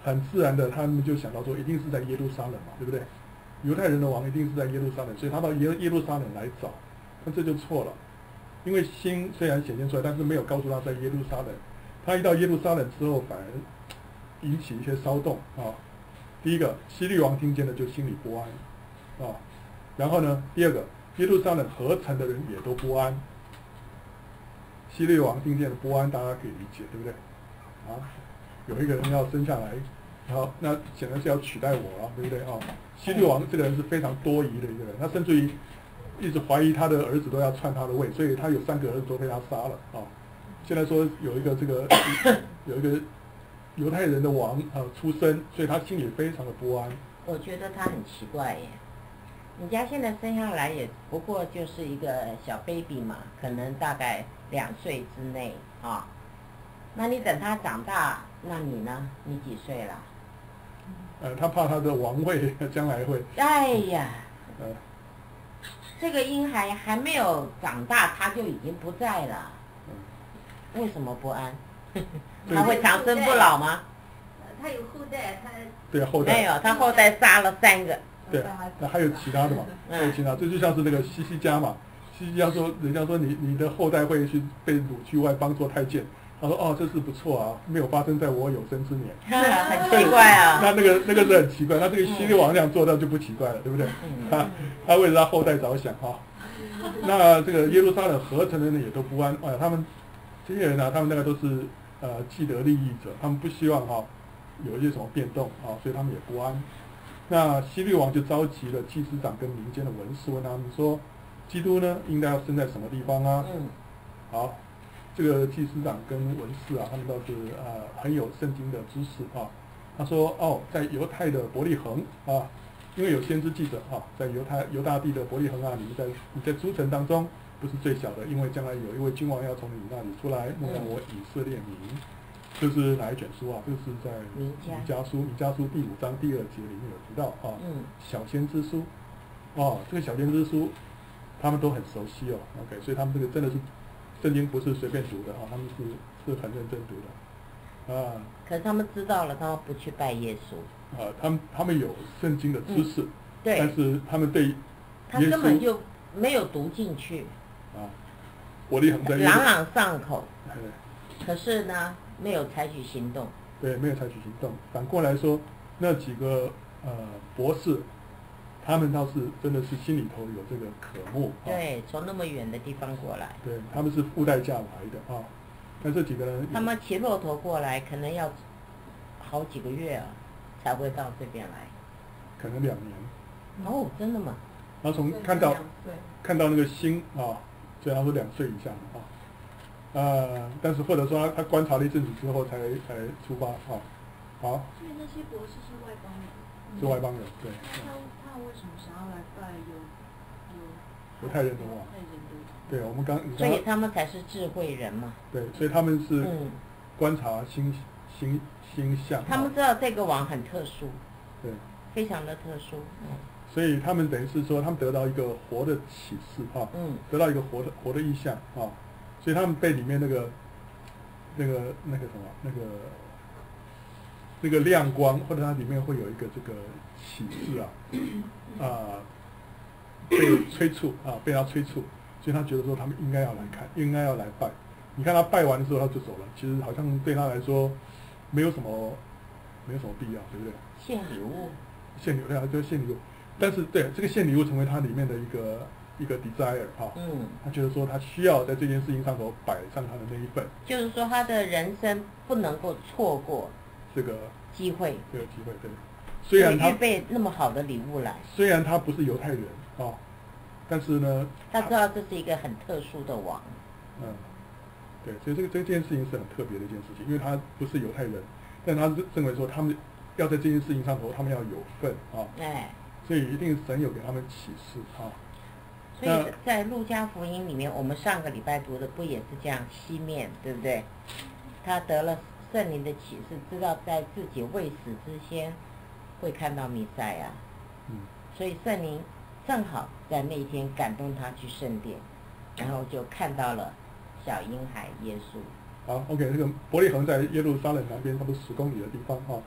很自然的，他们就想到说，一定是在耶路撒冷嘛，对不对？犹太人的王一定是在耶路撒冷，所以他到耶耶路撒冷来找，那这就错了，因为星虽然显现出来，但是没有告诉他在耶路撒冷。他一到耶路撒冷之后，反而引起一些骚动啊。第一个，希律王听见了就心里不安啊。然后呢，第二个，耶路撒冷合城的人也都不安。希律王听见了不安，大家可以理解，对不对？啊，有一个人要生下来，然后那显然是要取代我了，对不对啊？希律王这个人是非常多疑的一个人，他甚至于一直怀疑他的儿子都要篡他的位，所以他有三个儿子都被他杀了啊。现在说有一个这个有一个犹太人的王啊出生，所以他心里非常的不安。 我觉得他很奇怪耶，你家现在生下来也不过就是一个小 baby 嘛，可能大概两岁之内啊。那你等他长大，那你呢？你几岁了？ 呃，他怕他的王位将来会。 哎呀， 呃， 这个婴孩还没有长大，他就已经不在了。为什么不安？他会长生不老吗？ 他有后代，他对后代没有，他后代杀了三个。 对，那还有其他的嘛？还有其他，这就像是那个西西家嘛。西西家说，人家说你你的后代会去被掳去外邦做太监。他说哦，这是不错啊，没有发生在我有生之年。 很奇怪啊。 那那个那个是很奇怪，那这个希律王这样做，那就不奇怪了，对不对？他他为了他后代着想哈。那这个耶路撒冷合城的人也都不安，哎，他们这些人呢、啊，他们那个都是呃既得利益者，他们不希望哈、啊、有一些什么变动啊，所以他们也不安。那希律王就召集了祭司长跟民间的文士，问他们说，基督呢应该要生在什么地方啊？ 嗯。 好。这个祭司长跟文士啊，他们倒是呃很有圣经的知识啊。他说哦，在犹太的伯利恒啊，因为有先知记者啊，在犹太犹大地的伯利恒啊，你们在你在诸城当中不是最小的，因为将来有一位君王要从你那里出来，牧养我以色列民。这是哪一卷书啊？这是在弥迦书，弥迦书第五章第二节里面有提到啊。嗯。小先知书，哦，这个小先知书，他们都很熟悉哦。OK， 所以他们这个真的是。圣经不是随便读的啊，他们是是很认真读的，啊。 可是他们知道了，他们不去拜耶稣。 啊，他们他们有圣经的知识，嗯、 对， 但是他们对耶稣他根本就没有读进去。 啊，伯利恒在朗朗上口。可是呢，没有采取行动。 对，没有采取行动。反过来说，那几个呃博士。他们倒是真的是心里头有这个渴慕， 对，从那么远的地方过来， 对，他们是付代价来的啊。那这几个人， 他们骑骆驼过来，可能要好几个月啊，才会到这边来， 可能两年。 哦，真的吗？ 然后从看到看到那个星啊，虽然说两岁以下啊，呃，但是或者说他他观察了一阵子之后才才出发啊，好。 所以那些博士是外邦人。 是外邦人，对。 他他为什么想要来拜犹犹犹太人的王？对，我们刚所以他们才是智慧人嘛。 对，所以他们是观察星星星象。 他们知道这个王很特殊。 对。 非常的特殊。嗯。 所以他们等于是说，他们得到一个活的启示啊，嗯，得到一个活的活的意象啊，所以他们被里面那个那个那个什么那个。那个亮光，或者它里面会有一个这个启示啊，啊，被催促啊，被他催促，所以他觉得说他们应该要来看，应该要来拜。你看他拜完之后他就走了，其实好像对他来说没有什么没有什么必要，对不对？ 献礼物。 献礼物，对啊，就是献礼物。但是对这个献礼物成为他里面的一个一个 desire 哈、啊，嗯，他觉得说他需要在这件事情上头摆上他的那一份。 就是说他的人生不能够错过。 这个机会， 这个机会，对。虽然他预备那么好的礼物来， 虽然他不是犹太人啊，但是呢， 他知道这是一个很特殊的王。 嗯，对，所以这个这件事情是很特别的一件事情，因为他不是犹太人，但他认为说他们要在这件事情上头，他们要有份啊。哎。所以一定神有给他们启示啊。 所以在路加福音里面，我们上个礼拜读的不也是这样？西面对不对？他得了圣灵的启示，知道在自己未死之前会看到弥赛亚，嗯，所以圣灵正好在那一天感动他去圣殿，然后就看到了小婴孩耶稣。 好 ，OK， 这个伯利恒在耶路撒冷南边差不多十公里的地方哈、啊。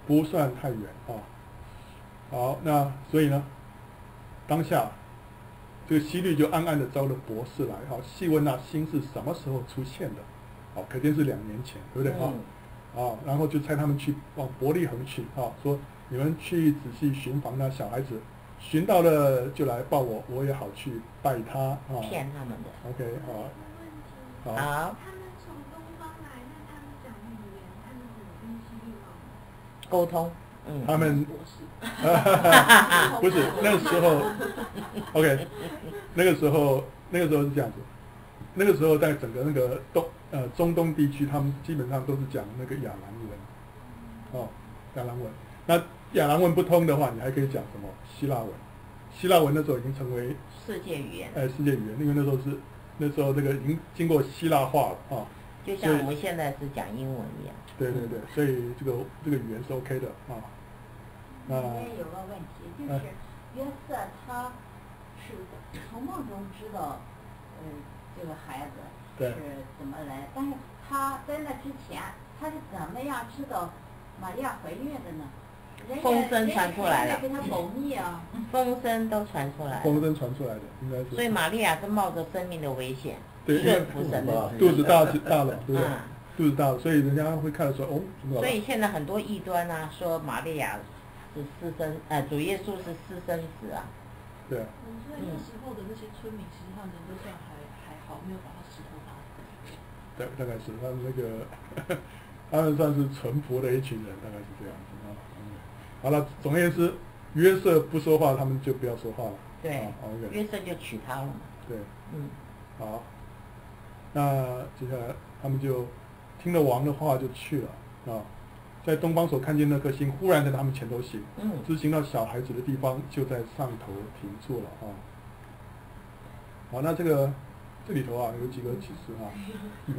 不算太远啊。好，那所以呢，当下这个希律就暗暗的招了博士来，好，细问那星是什么时候出现的，好，可见是两年前，对不对啊？ 嗯、 啊，然后就差他们去往伯利恒去，啊，说你们去仔细寻访那小孩子，寻到了就来报我，我也好去拜他啊。 骗他们的。 OK， 好。 好。 好。 他们从东方来，那他们讲语言，他们怎么跟希律王沟通？嗯。 他们，不是那个时候 ，OK， 那个时候那个时候是这样子，那个时候在整个那个东呃中东地区，他们基本上都是讲那个亚兰文，哦，亚兰文。那亚兰文不通的话，你还可以讲什么希腊文？希腊文那时候已经成为世界语言。 哎，世界语言，因为那时候是那时候这个已经经过希腊化了啊。 就像我们现在是讲英文一样。 对对对，所以这个这个语言是 OK 的啊。 那有个问题，就是约瑟他是从梦中知道，呃，这个孩子是怎么来，但是他在那之前，他是怎么样知道玛利亚怀孕的呢？ 风声传出来了， 给他保密啊。 风声都传出来了。 风声传出来的，应该是。 所以玛利亚是冒着生命的危险， 对， 顺服神的肚子大大了，对不对？ 嗯、 肚子大了，所以人家会看得出来，哦，怎么了？ 所以现在很多异端啊，说玛利亚是私生，呃，主耶稣是私生子啊。 对啊。 嗯，所以那时候的那些村民，其实他们人都算还还好，没有把他石头打死。 对，大概是他们那个，他们算是淳朴的一群人，大概是这样子啊。嗯，好了，总而言之，约瑟不说话，他们就不要说话了。 对。 啊 OK。 约瑟就娶她了嘛。 对。 嗯。 好。那接下来他们就听了王的话就去了啊，在东方所看见那颗星，忽然在他们前头行， 嗯， 直行到小孩子的地方，就在上头停住了啊。好，那这个这里头啊有几个启示啊。嗯、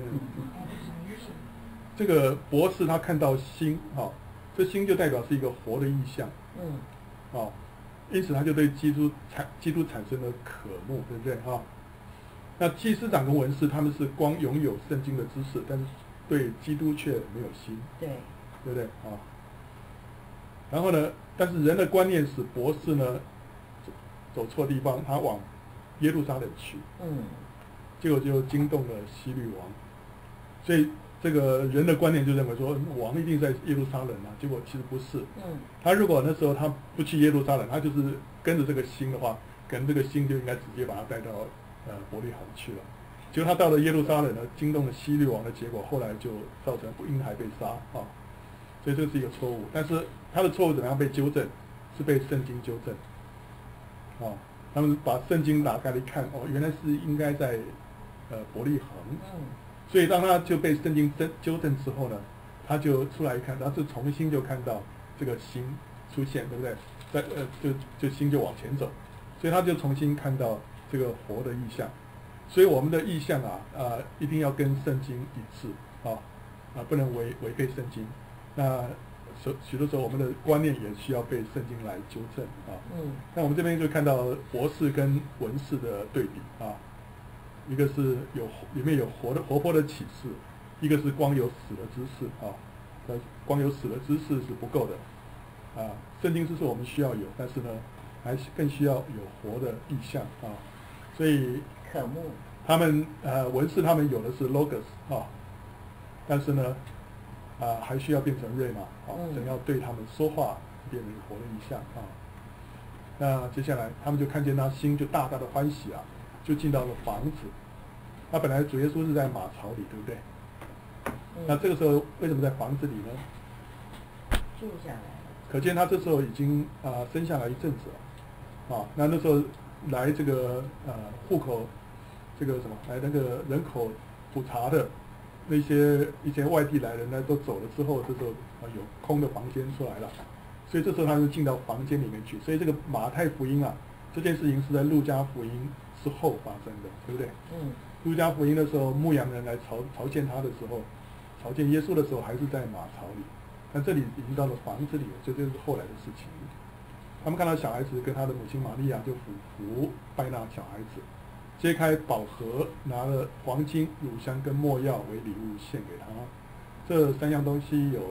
这个博士他看到星啊，这星就代表是一个活的意象。嗯。啊，因此他就对基督产基督产生了渴慕，对不对啊？那祭司长跟文士他们是光拥有圣经的知识，但是对基督却没有心， 对， 对不对啊？然后呢，但是人的观念使博士呢走走错地方，他往耶路撒冷去，嗯，结果就惊动了希律王，所以这个人的观念就认为说王一定在耶路撒冷啊，结果其实不是，嗯，他如果那时候他不去耶路撒冷，他就是跟着这个星的话，可能这个星就应该直接把他带到。呃，伯利恒去了，结果他到了耶路撒冷呢，惊动了希律王的结果，后来就造成婴孩被杀啊，所以这是一个错误。但是他的错误怎么样被纠正？是被圣经纠正啊。他们把圣经打开来一看，哦，原来是应该在呃伯利恒。嗯。所以当他就被圣经纠正之后呢，他就出来一看，他是重新就看到这个星出现，对不对？在呃就就星就往前走，所以他就重新看到。这个活的意象，所以我们的意象啊，啊、呃，一定要跟圣经一致啊，啊，不能违违背圣经。那许许多时候我们的观念也需要被圣经来纠正啊。嗯。那我们这边就看到博士跟文士的对比啊，一个是有里面有活的活泼的启示，一个是光有死的知识啊。那光有死的知识是不够的啊，圣经知识我们需要有，但是呢，还更需要有活的意象啊。所以渴慕， 他们呃文士他们有的是 logos 啊，但是呢啊、呃、还需要变成瑞玛啊，神、嗯、要对他们说话，变成活的意象啊。那接下来他们就看见那星，就大大的欢喜啊，就进到了房子。那本来主耶稣是在马槽里，对不对？嗯、那这个时候为什么在房子里呢？ 住下来了。 可见他这时候已经啊、呃、生下来一阵子了啊。那那时候。来这个呃户口，这个什么来那个人口普查的那些一些外地来人呢都走了之后，这时候啊有空的房间出来了，所以这时候他就进到房间里面去。所以这个马太福音啊，这件事情是在路加福音之后发生的，对不对？嗯。路加福音的时候，牧羊人来朝朝见他的时候，朝见耶稣的时候还是在马槽里，但这里已经到了房子里了，所以这是后来的事情。他们看到小孩子跟他的母亲玛利亚就俯伏拜那小孩子，揭开宝盒，拿了黄金、乳香跟没药为礼物献给他。这三样东西有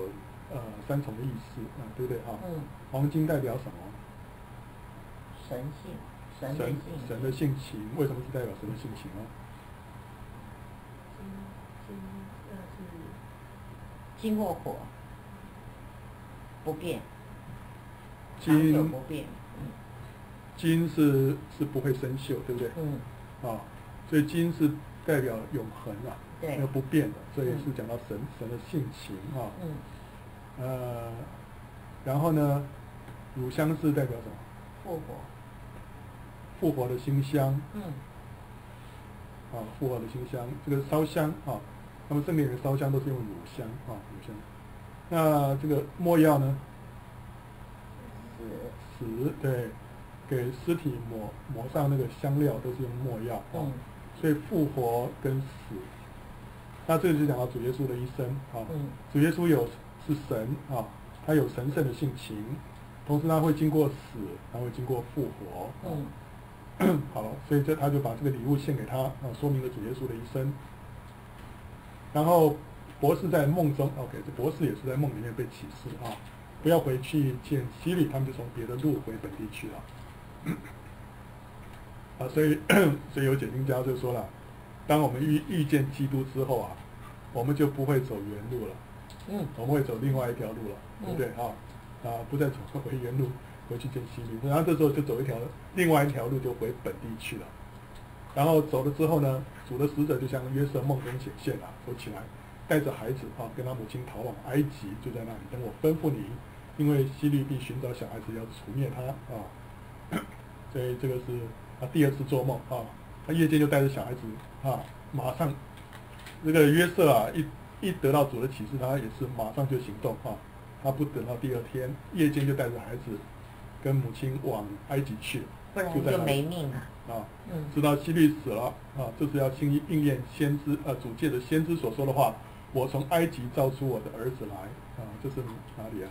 呃三重的意思啊、呃，对不对啊？ 嗯。 黄金代表什么？ 神性，神的神性。 神的性情，为什么是代表神的性情呢？ 金金呃是金或火，不变。 金长久不变。嗯。 金是是不会生锈，对不对？ 嗯。 啊，所以金是代表永恒啊， 对， 那不变的，所以是讲到神、嗯、神的性情啊。 嗯。 呃，然后呢，乳香是代表什么？ 复活。 复活的馨香。 嗯。 啊，复活的馨香，这个烧香啊，那么圣典里面烧香都是用乳香啊，乳香。那这个没药呢？ 死。 死，对，给尸体抹抹上那个香料都是用没药啊。 嗯。 所以复活跟死，那这个就讲到主耶稣的一生啊。 嗯。 主耶稣有是神啊，他有神圣的性情，同时他会经过死，他会经过复活。 嗯。 好，所以这他就把这个礼物献给他啊，说明了主耶稣的一生。然后博士在梦中 ，OK， 这博士也是在梦里面被启示啊，不要回去见希律，他们就从别的路回本地去了。啊，所以所以有解经家就说了，当我们遇遇见基督之后啊，我们就不会走原路了， 嗯， 我们会走另外一条路了， 嗯、 对不对啊？啊，不再走回原路，回去见希律，然后这时候就走一条另外一条路就回本地去了。然后走了之后呢，主的使者就像约瑟梦中显现了，说起来，带着孩子啊，跟他母亲逃往埃及，就在那里等我吩咐你，因为希律必寻找小孩子要除灭他啊。所以这个是他第二次做梦啊，他夜间就带着小孩子啊，马上这个约瑟啊，一一得到主的启示，他也是马上就行动啊，他不等到第二天，夜间就带着孩子跟母亲往埃及去， 不然就没命了。 啊， 嗯， 直到希律死了啊，这是要应应验先知呃主借的先知所说的话，我从埃及造出我的儿子来啊，这是哪里啊？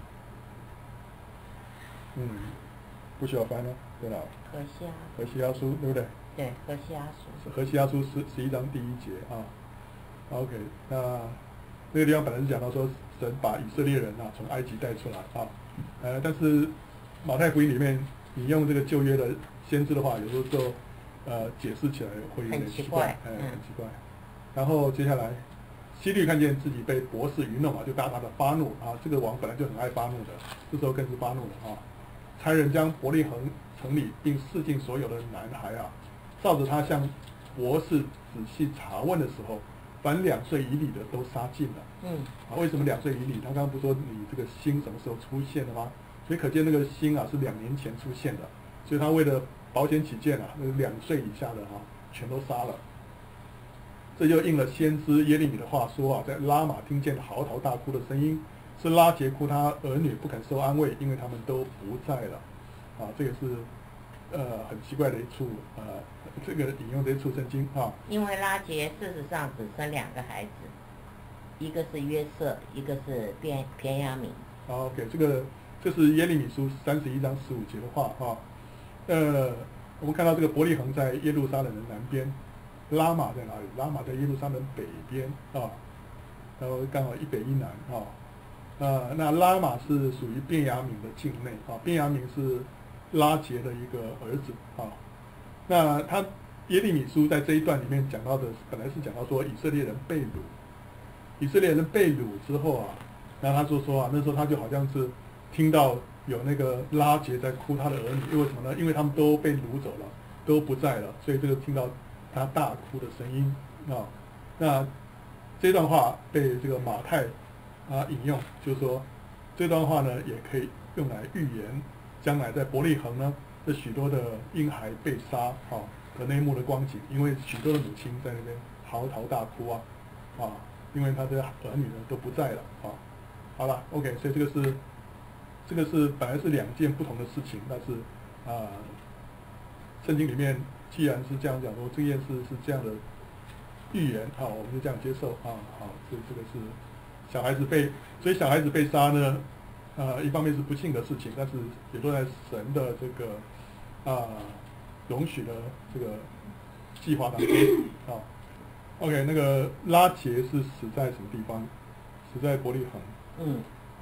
嗯，不需要翻了，对了。 何西阿。 何西阿书对不对？ 对，何西阿书。 何西阿书十十一章第一节啊。OK， 那这个地方本来是讲到说神把以色列人啊从埃及带出来啊，呃，但是马太福音里面引用这个旧约的先知的话，有时候呃解释起来会有点奇怪，哎、呃，很奇怪。然后接下来，希律看见自己被博士愚弄啊，就大大的发怒啊。这个王本来就很爱发怒的，这时候更是发怒了啊。差人将伯利恒城里并市境所有的男孩啊，照着他向博士仔细查问的时候，凡两岁以里的都杀尽了。 嗯。 啊，为什么两岁以里？他刚刚不是说你这个星什么时候出现的吗？所以可见那个星啊是两年前出现的，所以他为了保险起见啊，那两岁以下的啊全都杀了。这就应了先知耶利米的话说啊，在拉玛听见嚎啕大哭的声音，是拉结哭他儿女不肯受安慰，因为他们都不在了。啊，这个是呃很奇怪的一处呃，这个引用这一处圣经啊。 因为拉结事实上只生两个孩子，一个是约瑟，一个是便便雅悯。 好 ，OK， 这个这是耶利米书三十一章十五节的话啊。呃，我们看到这个伯利恒在耶路撒冷的南边。拉玛在哪里？拉玛在耶路撒冷北边啊，然后刚好一北一南啊。呃，那拉玛是属于便雅悯的境内啊，便雅悯是拉结的一个儿子啊。那他耶利米书在这一段里面讲到的，本来是讲到说以色列人被掳，以色列人被掳之后啊，然后他就说啊，那时候他就好像是听到有那个拉结在哭他的儿女，因为什么呢？因为他们都被掳走了，都不在了，所以这个听到他大哭的声音啊，那这段话被这个马太啊引用，就是说这段话呢也可以用来预言将来在伯利恒呢，这许多的婴孩被杀啊的那一幕的光景，因为许多的母亲在那边嚎啕大哭啊啊，因为他的儿女呢都不在了啊。好了 ，OK， 所以这个是这个是本来是两件不同的事情，但是啊，圣经里面。既然是这样讲说，这件事是这样的预言，好，我们就这样接受啊，好，所以这个是小孩子被，所以小孩子被杀呢，呃，一方面是不幸的事情，但是也都在神的这个啊容许的这个计划当中啊。OK， 那个拉结是死在什么地方？死在伯利恒。 嗯。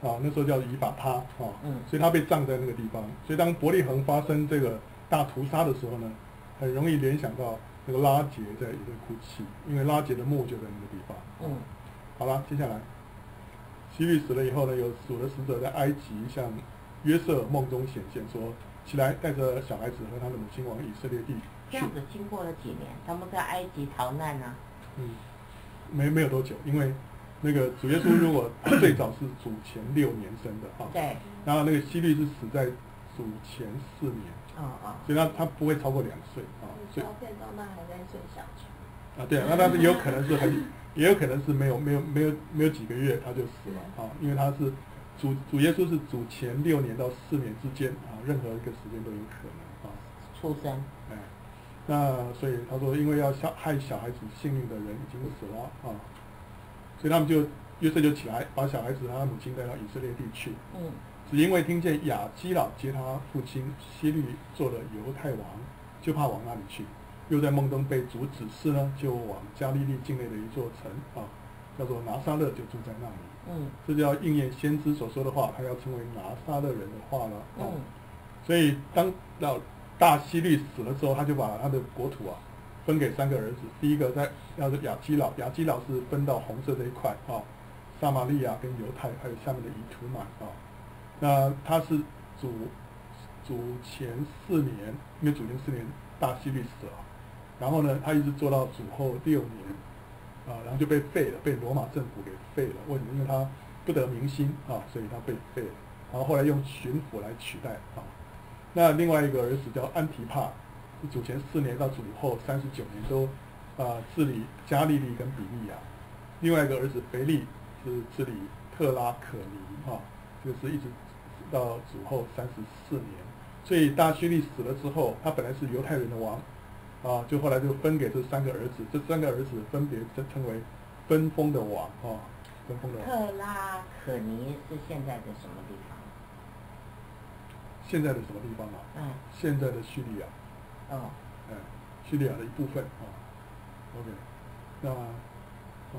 啊，那时候叫以法他啊， 嗯， 所以他被葬在那个地方。所以当伯利恒发生这个大屠杀的时候呢，很容易联想到那个拉结在也在哭泣，因为拉结的墓就在那个地方。 嗯， 好了，接下来，希律死了以后呢，有主的使者在埃及向约瑟梦中显现说，起来，带着小孩子和他的母亲往以色列地。 这样子经过了几年，他们在埃及逃难呢、啊？ 嗯，没没有多久，因为那个主耶稣如果最早是主前六年生的啊， 对， 然后那个希律是死在主前四年， 哦哦， 所以他他不会超过两岁啊，所以照片到那还在睡小床。 啊对啊，那但是也有可能是很，也有可能是没有没有没有没有几个月他就死了啊，因为他是主主耶稣是主前六年到四年之间啊，任何一个时间都有可能啊出生， 哎。那所以他说，因为要小害小孩子性命的人已经死了啊，所以他们就约瑟就起来，把小孩子和他母亲带到以色列地去。 嗯， 只因为听见亚基老接他父亲希律做了犹太王，就怕往那里去，又在梦中被主指示呢，就往加利利境内的一座城啊，叫做拿撒勒，就住在那里。 嗯， 这就要应验先知所说的话，他要成为拿撒勒人的话了。啊、 嗯， 所以当到大希律死了之后，他就把他的国土啊分给三个儿子。第一个在叫做亚基老，亚基老是分到红色这一块啊，撒玛利亚跟犹太，还有下面的以图满啊。那他是主主前四年，因为主前四年大希律死了，然后呢，他一直做到主后六年啊，然后就被废了，被罗马政府给废了。为什么？因为他不得民心啊，所以他被废了。然后后来用巡抚来取代啊。那另外一个儿子叫安提帕，是主前四年到主后三十九年都啊、呃、治理加利利跟比利亚。另外一个儿子腓力是治理特拉可尼啊，这个是一直到主后三十四年。所以大希律死了之后，他本来是犹太人的王啊，就后来就分给这三个儿子，这三个儿子分别称称为分封的王啊，分封的王。 特拉可尼是现在的什么地方？ 现在的什么地方啊？ 嗯， 现在的叙利亚。 哦， 哎，叙利亚的一部分啊。OK， 那呃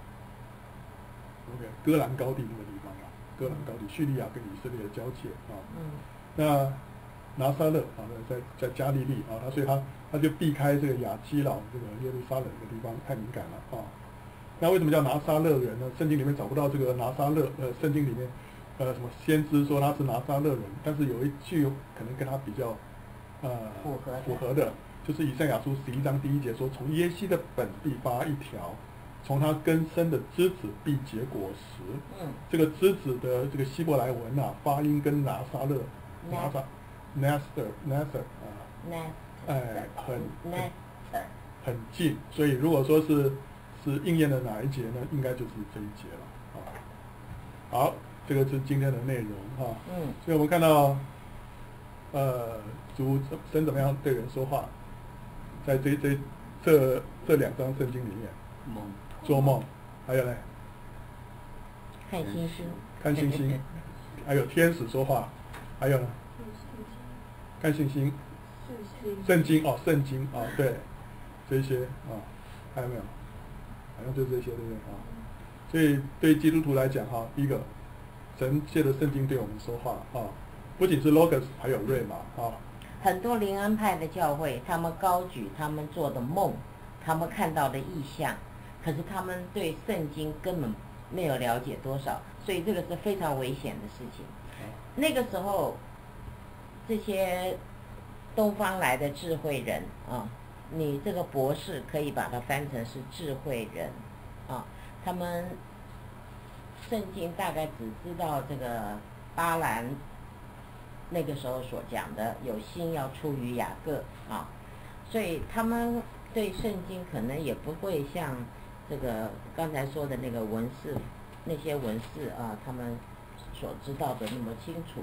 ，OK， 戈兰高地那个地方啊，戈兰高地，叙利亚跟以色列的交界啊。 嗯。 那拿撒勒啊，在在加利利啊，他所以他他就避开这个亚基老这个耶路撒冷的地方，太敏感了啊。那为什么叫拿撒勒人呢？圣经里面找不到这个拿撒勒，呃，圣经里面。呃，什么先知说他是拿撒勒人，但是有一句可能跟他比较，呃， 符合的符合的，就是以赛亚书十一章第一节说，从耶西的本必发一条，从他根生的枝子必结果实。 嗯， 这个枝子的这个希伯来文啊，发音跟拿撒勒，拿撒 ，Nasser Nasser 啊， Nasser， 哎，很 ，Nasser， 很近，所以如果说是是应验的哪一节呢？应该就是这一节了啊。好。这个是今天的内容哈、啊， 嗯， 所以我们看到，呃，主神怎么样对人说话，在这这这这两章圣经里面， 梦， 做梦，还有呢， 看星星， 看星星，还有天使说话，还有呢，看星星，圣经哦，圣经啊、哦，对，这些啊、哦，还有没有？好像就这些，对不对啊？所以对基督徒来讲哈，第一个。神借着圣经对我们说话啊，不仅是 logos， 还有瑞玛啊。 很多灵恩派的教会，他们高举他们做的梦，他们看到的意象，可是他们对圣经根本没有了解多少，所以这个是非常危险的事情。那个时候，这些东方来的智慧人啊，你这个博士可以把它翻成是智慧人啊，他们。圣经大概只知道这个巴兰那个时候所讲的有心要出于雅各啊，所以他们对圣经可能也不会像这个刚才说的那个文士那些文士啊，他们所知道的那么清楚，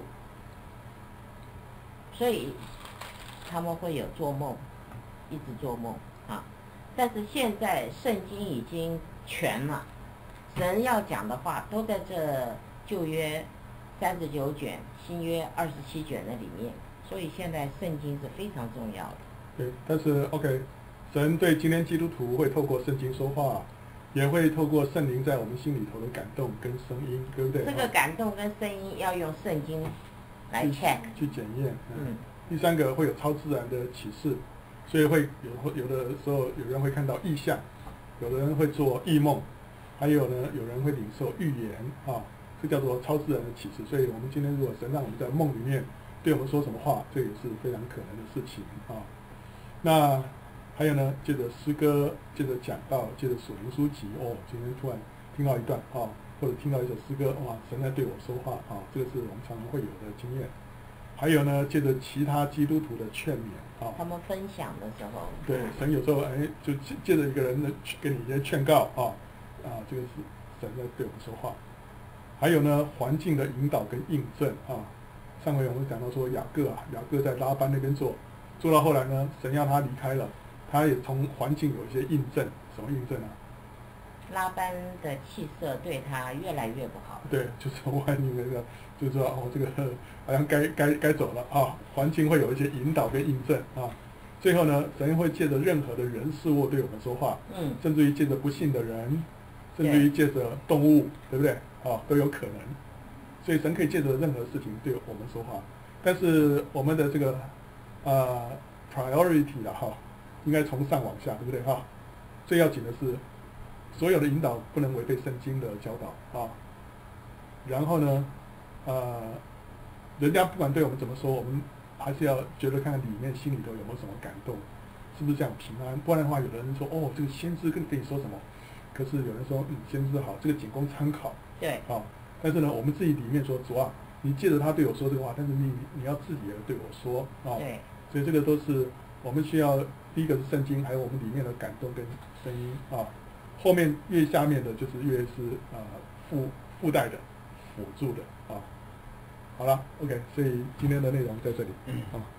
所以他们会有做梦，一直做梦啊。但是现在圣经已经全了。神要讲的话都在这旧约三十九卷、新约二十七卷的里面，所以现在圣经是非常重要的。 对，但是 OK， 神对今天基督徒会透过圣经说话， 也会透过圣灵在我们心里头的感动跟声音，对不对？ 这个感动跟声音要用圣经来 check 去检验。 嗯。 第三个会有超自然的启示，所以会有有的时候有人会看到异象，有的人会做异梦，还有呢有人会领受预言啊，这叫做超自然的启示。所以我们今天如果神让我们在梦里面对我们说什么话，这也是非常可能的事情啊。那还有呢，借着诗歌，借着讲道，借着属灵书籍，哦，今天突然听到一段啊，或者听到一首诗歌，哇，神在对我说话啊，这个是我们常常会有的经验。还有呢，借着其他基督徒的劝勉啊， 他们分享的时候， 对，神有时候哎，就借借着一个人的给你一些劝告啊，啊，这个是神在对我们说话。还有呢，环境的引导跟印证啊，上回我们讲到说雅各啊，雅各在拉班那边做，做到后来呢，神让他离开了。他也从环境有一些印证，什么印证啊？ 拉班的气色对他越来越不好。 对，就是外面那个，就是说哦，这个好像该该该走了啊。环境会有一些引导跟印证啊。最后呢，神会借着任何的人事物对我们说话， 嗯， 甚至于借着不幸的人，甚至于借着动物，对不对？啊，都有可能。所以神可以借着任何事情对我们说话，但是我们的这个呃 priority 的哈。应该从上往下，对不对哈？最要紧的是，所有的引导不能违背圣经的教导啊。然后呢，呃，人家不管对我们怎么说，我们还是要觉得看看里面心里头有没有什么感动，是不是这样平安？不然的话，有的人说哦，这个先知跟跟你说什么？可是有人说嗯，先知好，这个仅供参考。 对。 啊，但是呢，我们自己里面说主啊，你借着他对我说这个话，但是你你要自己也对我说啊。 对。 所以这个都是我们需要。第一个是圣经，还有我们里面的感动跟声音啊，后面越下面的就是越是呃附附带的、辅助的啊。好了 ，OK， 所以今天的内容在这里，嗯，好。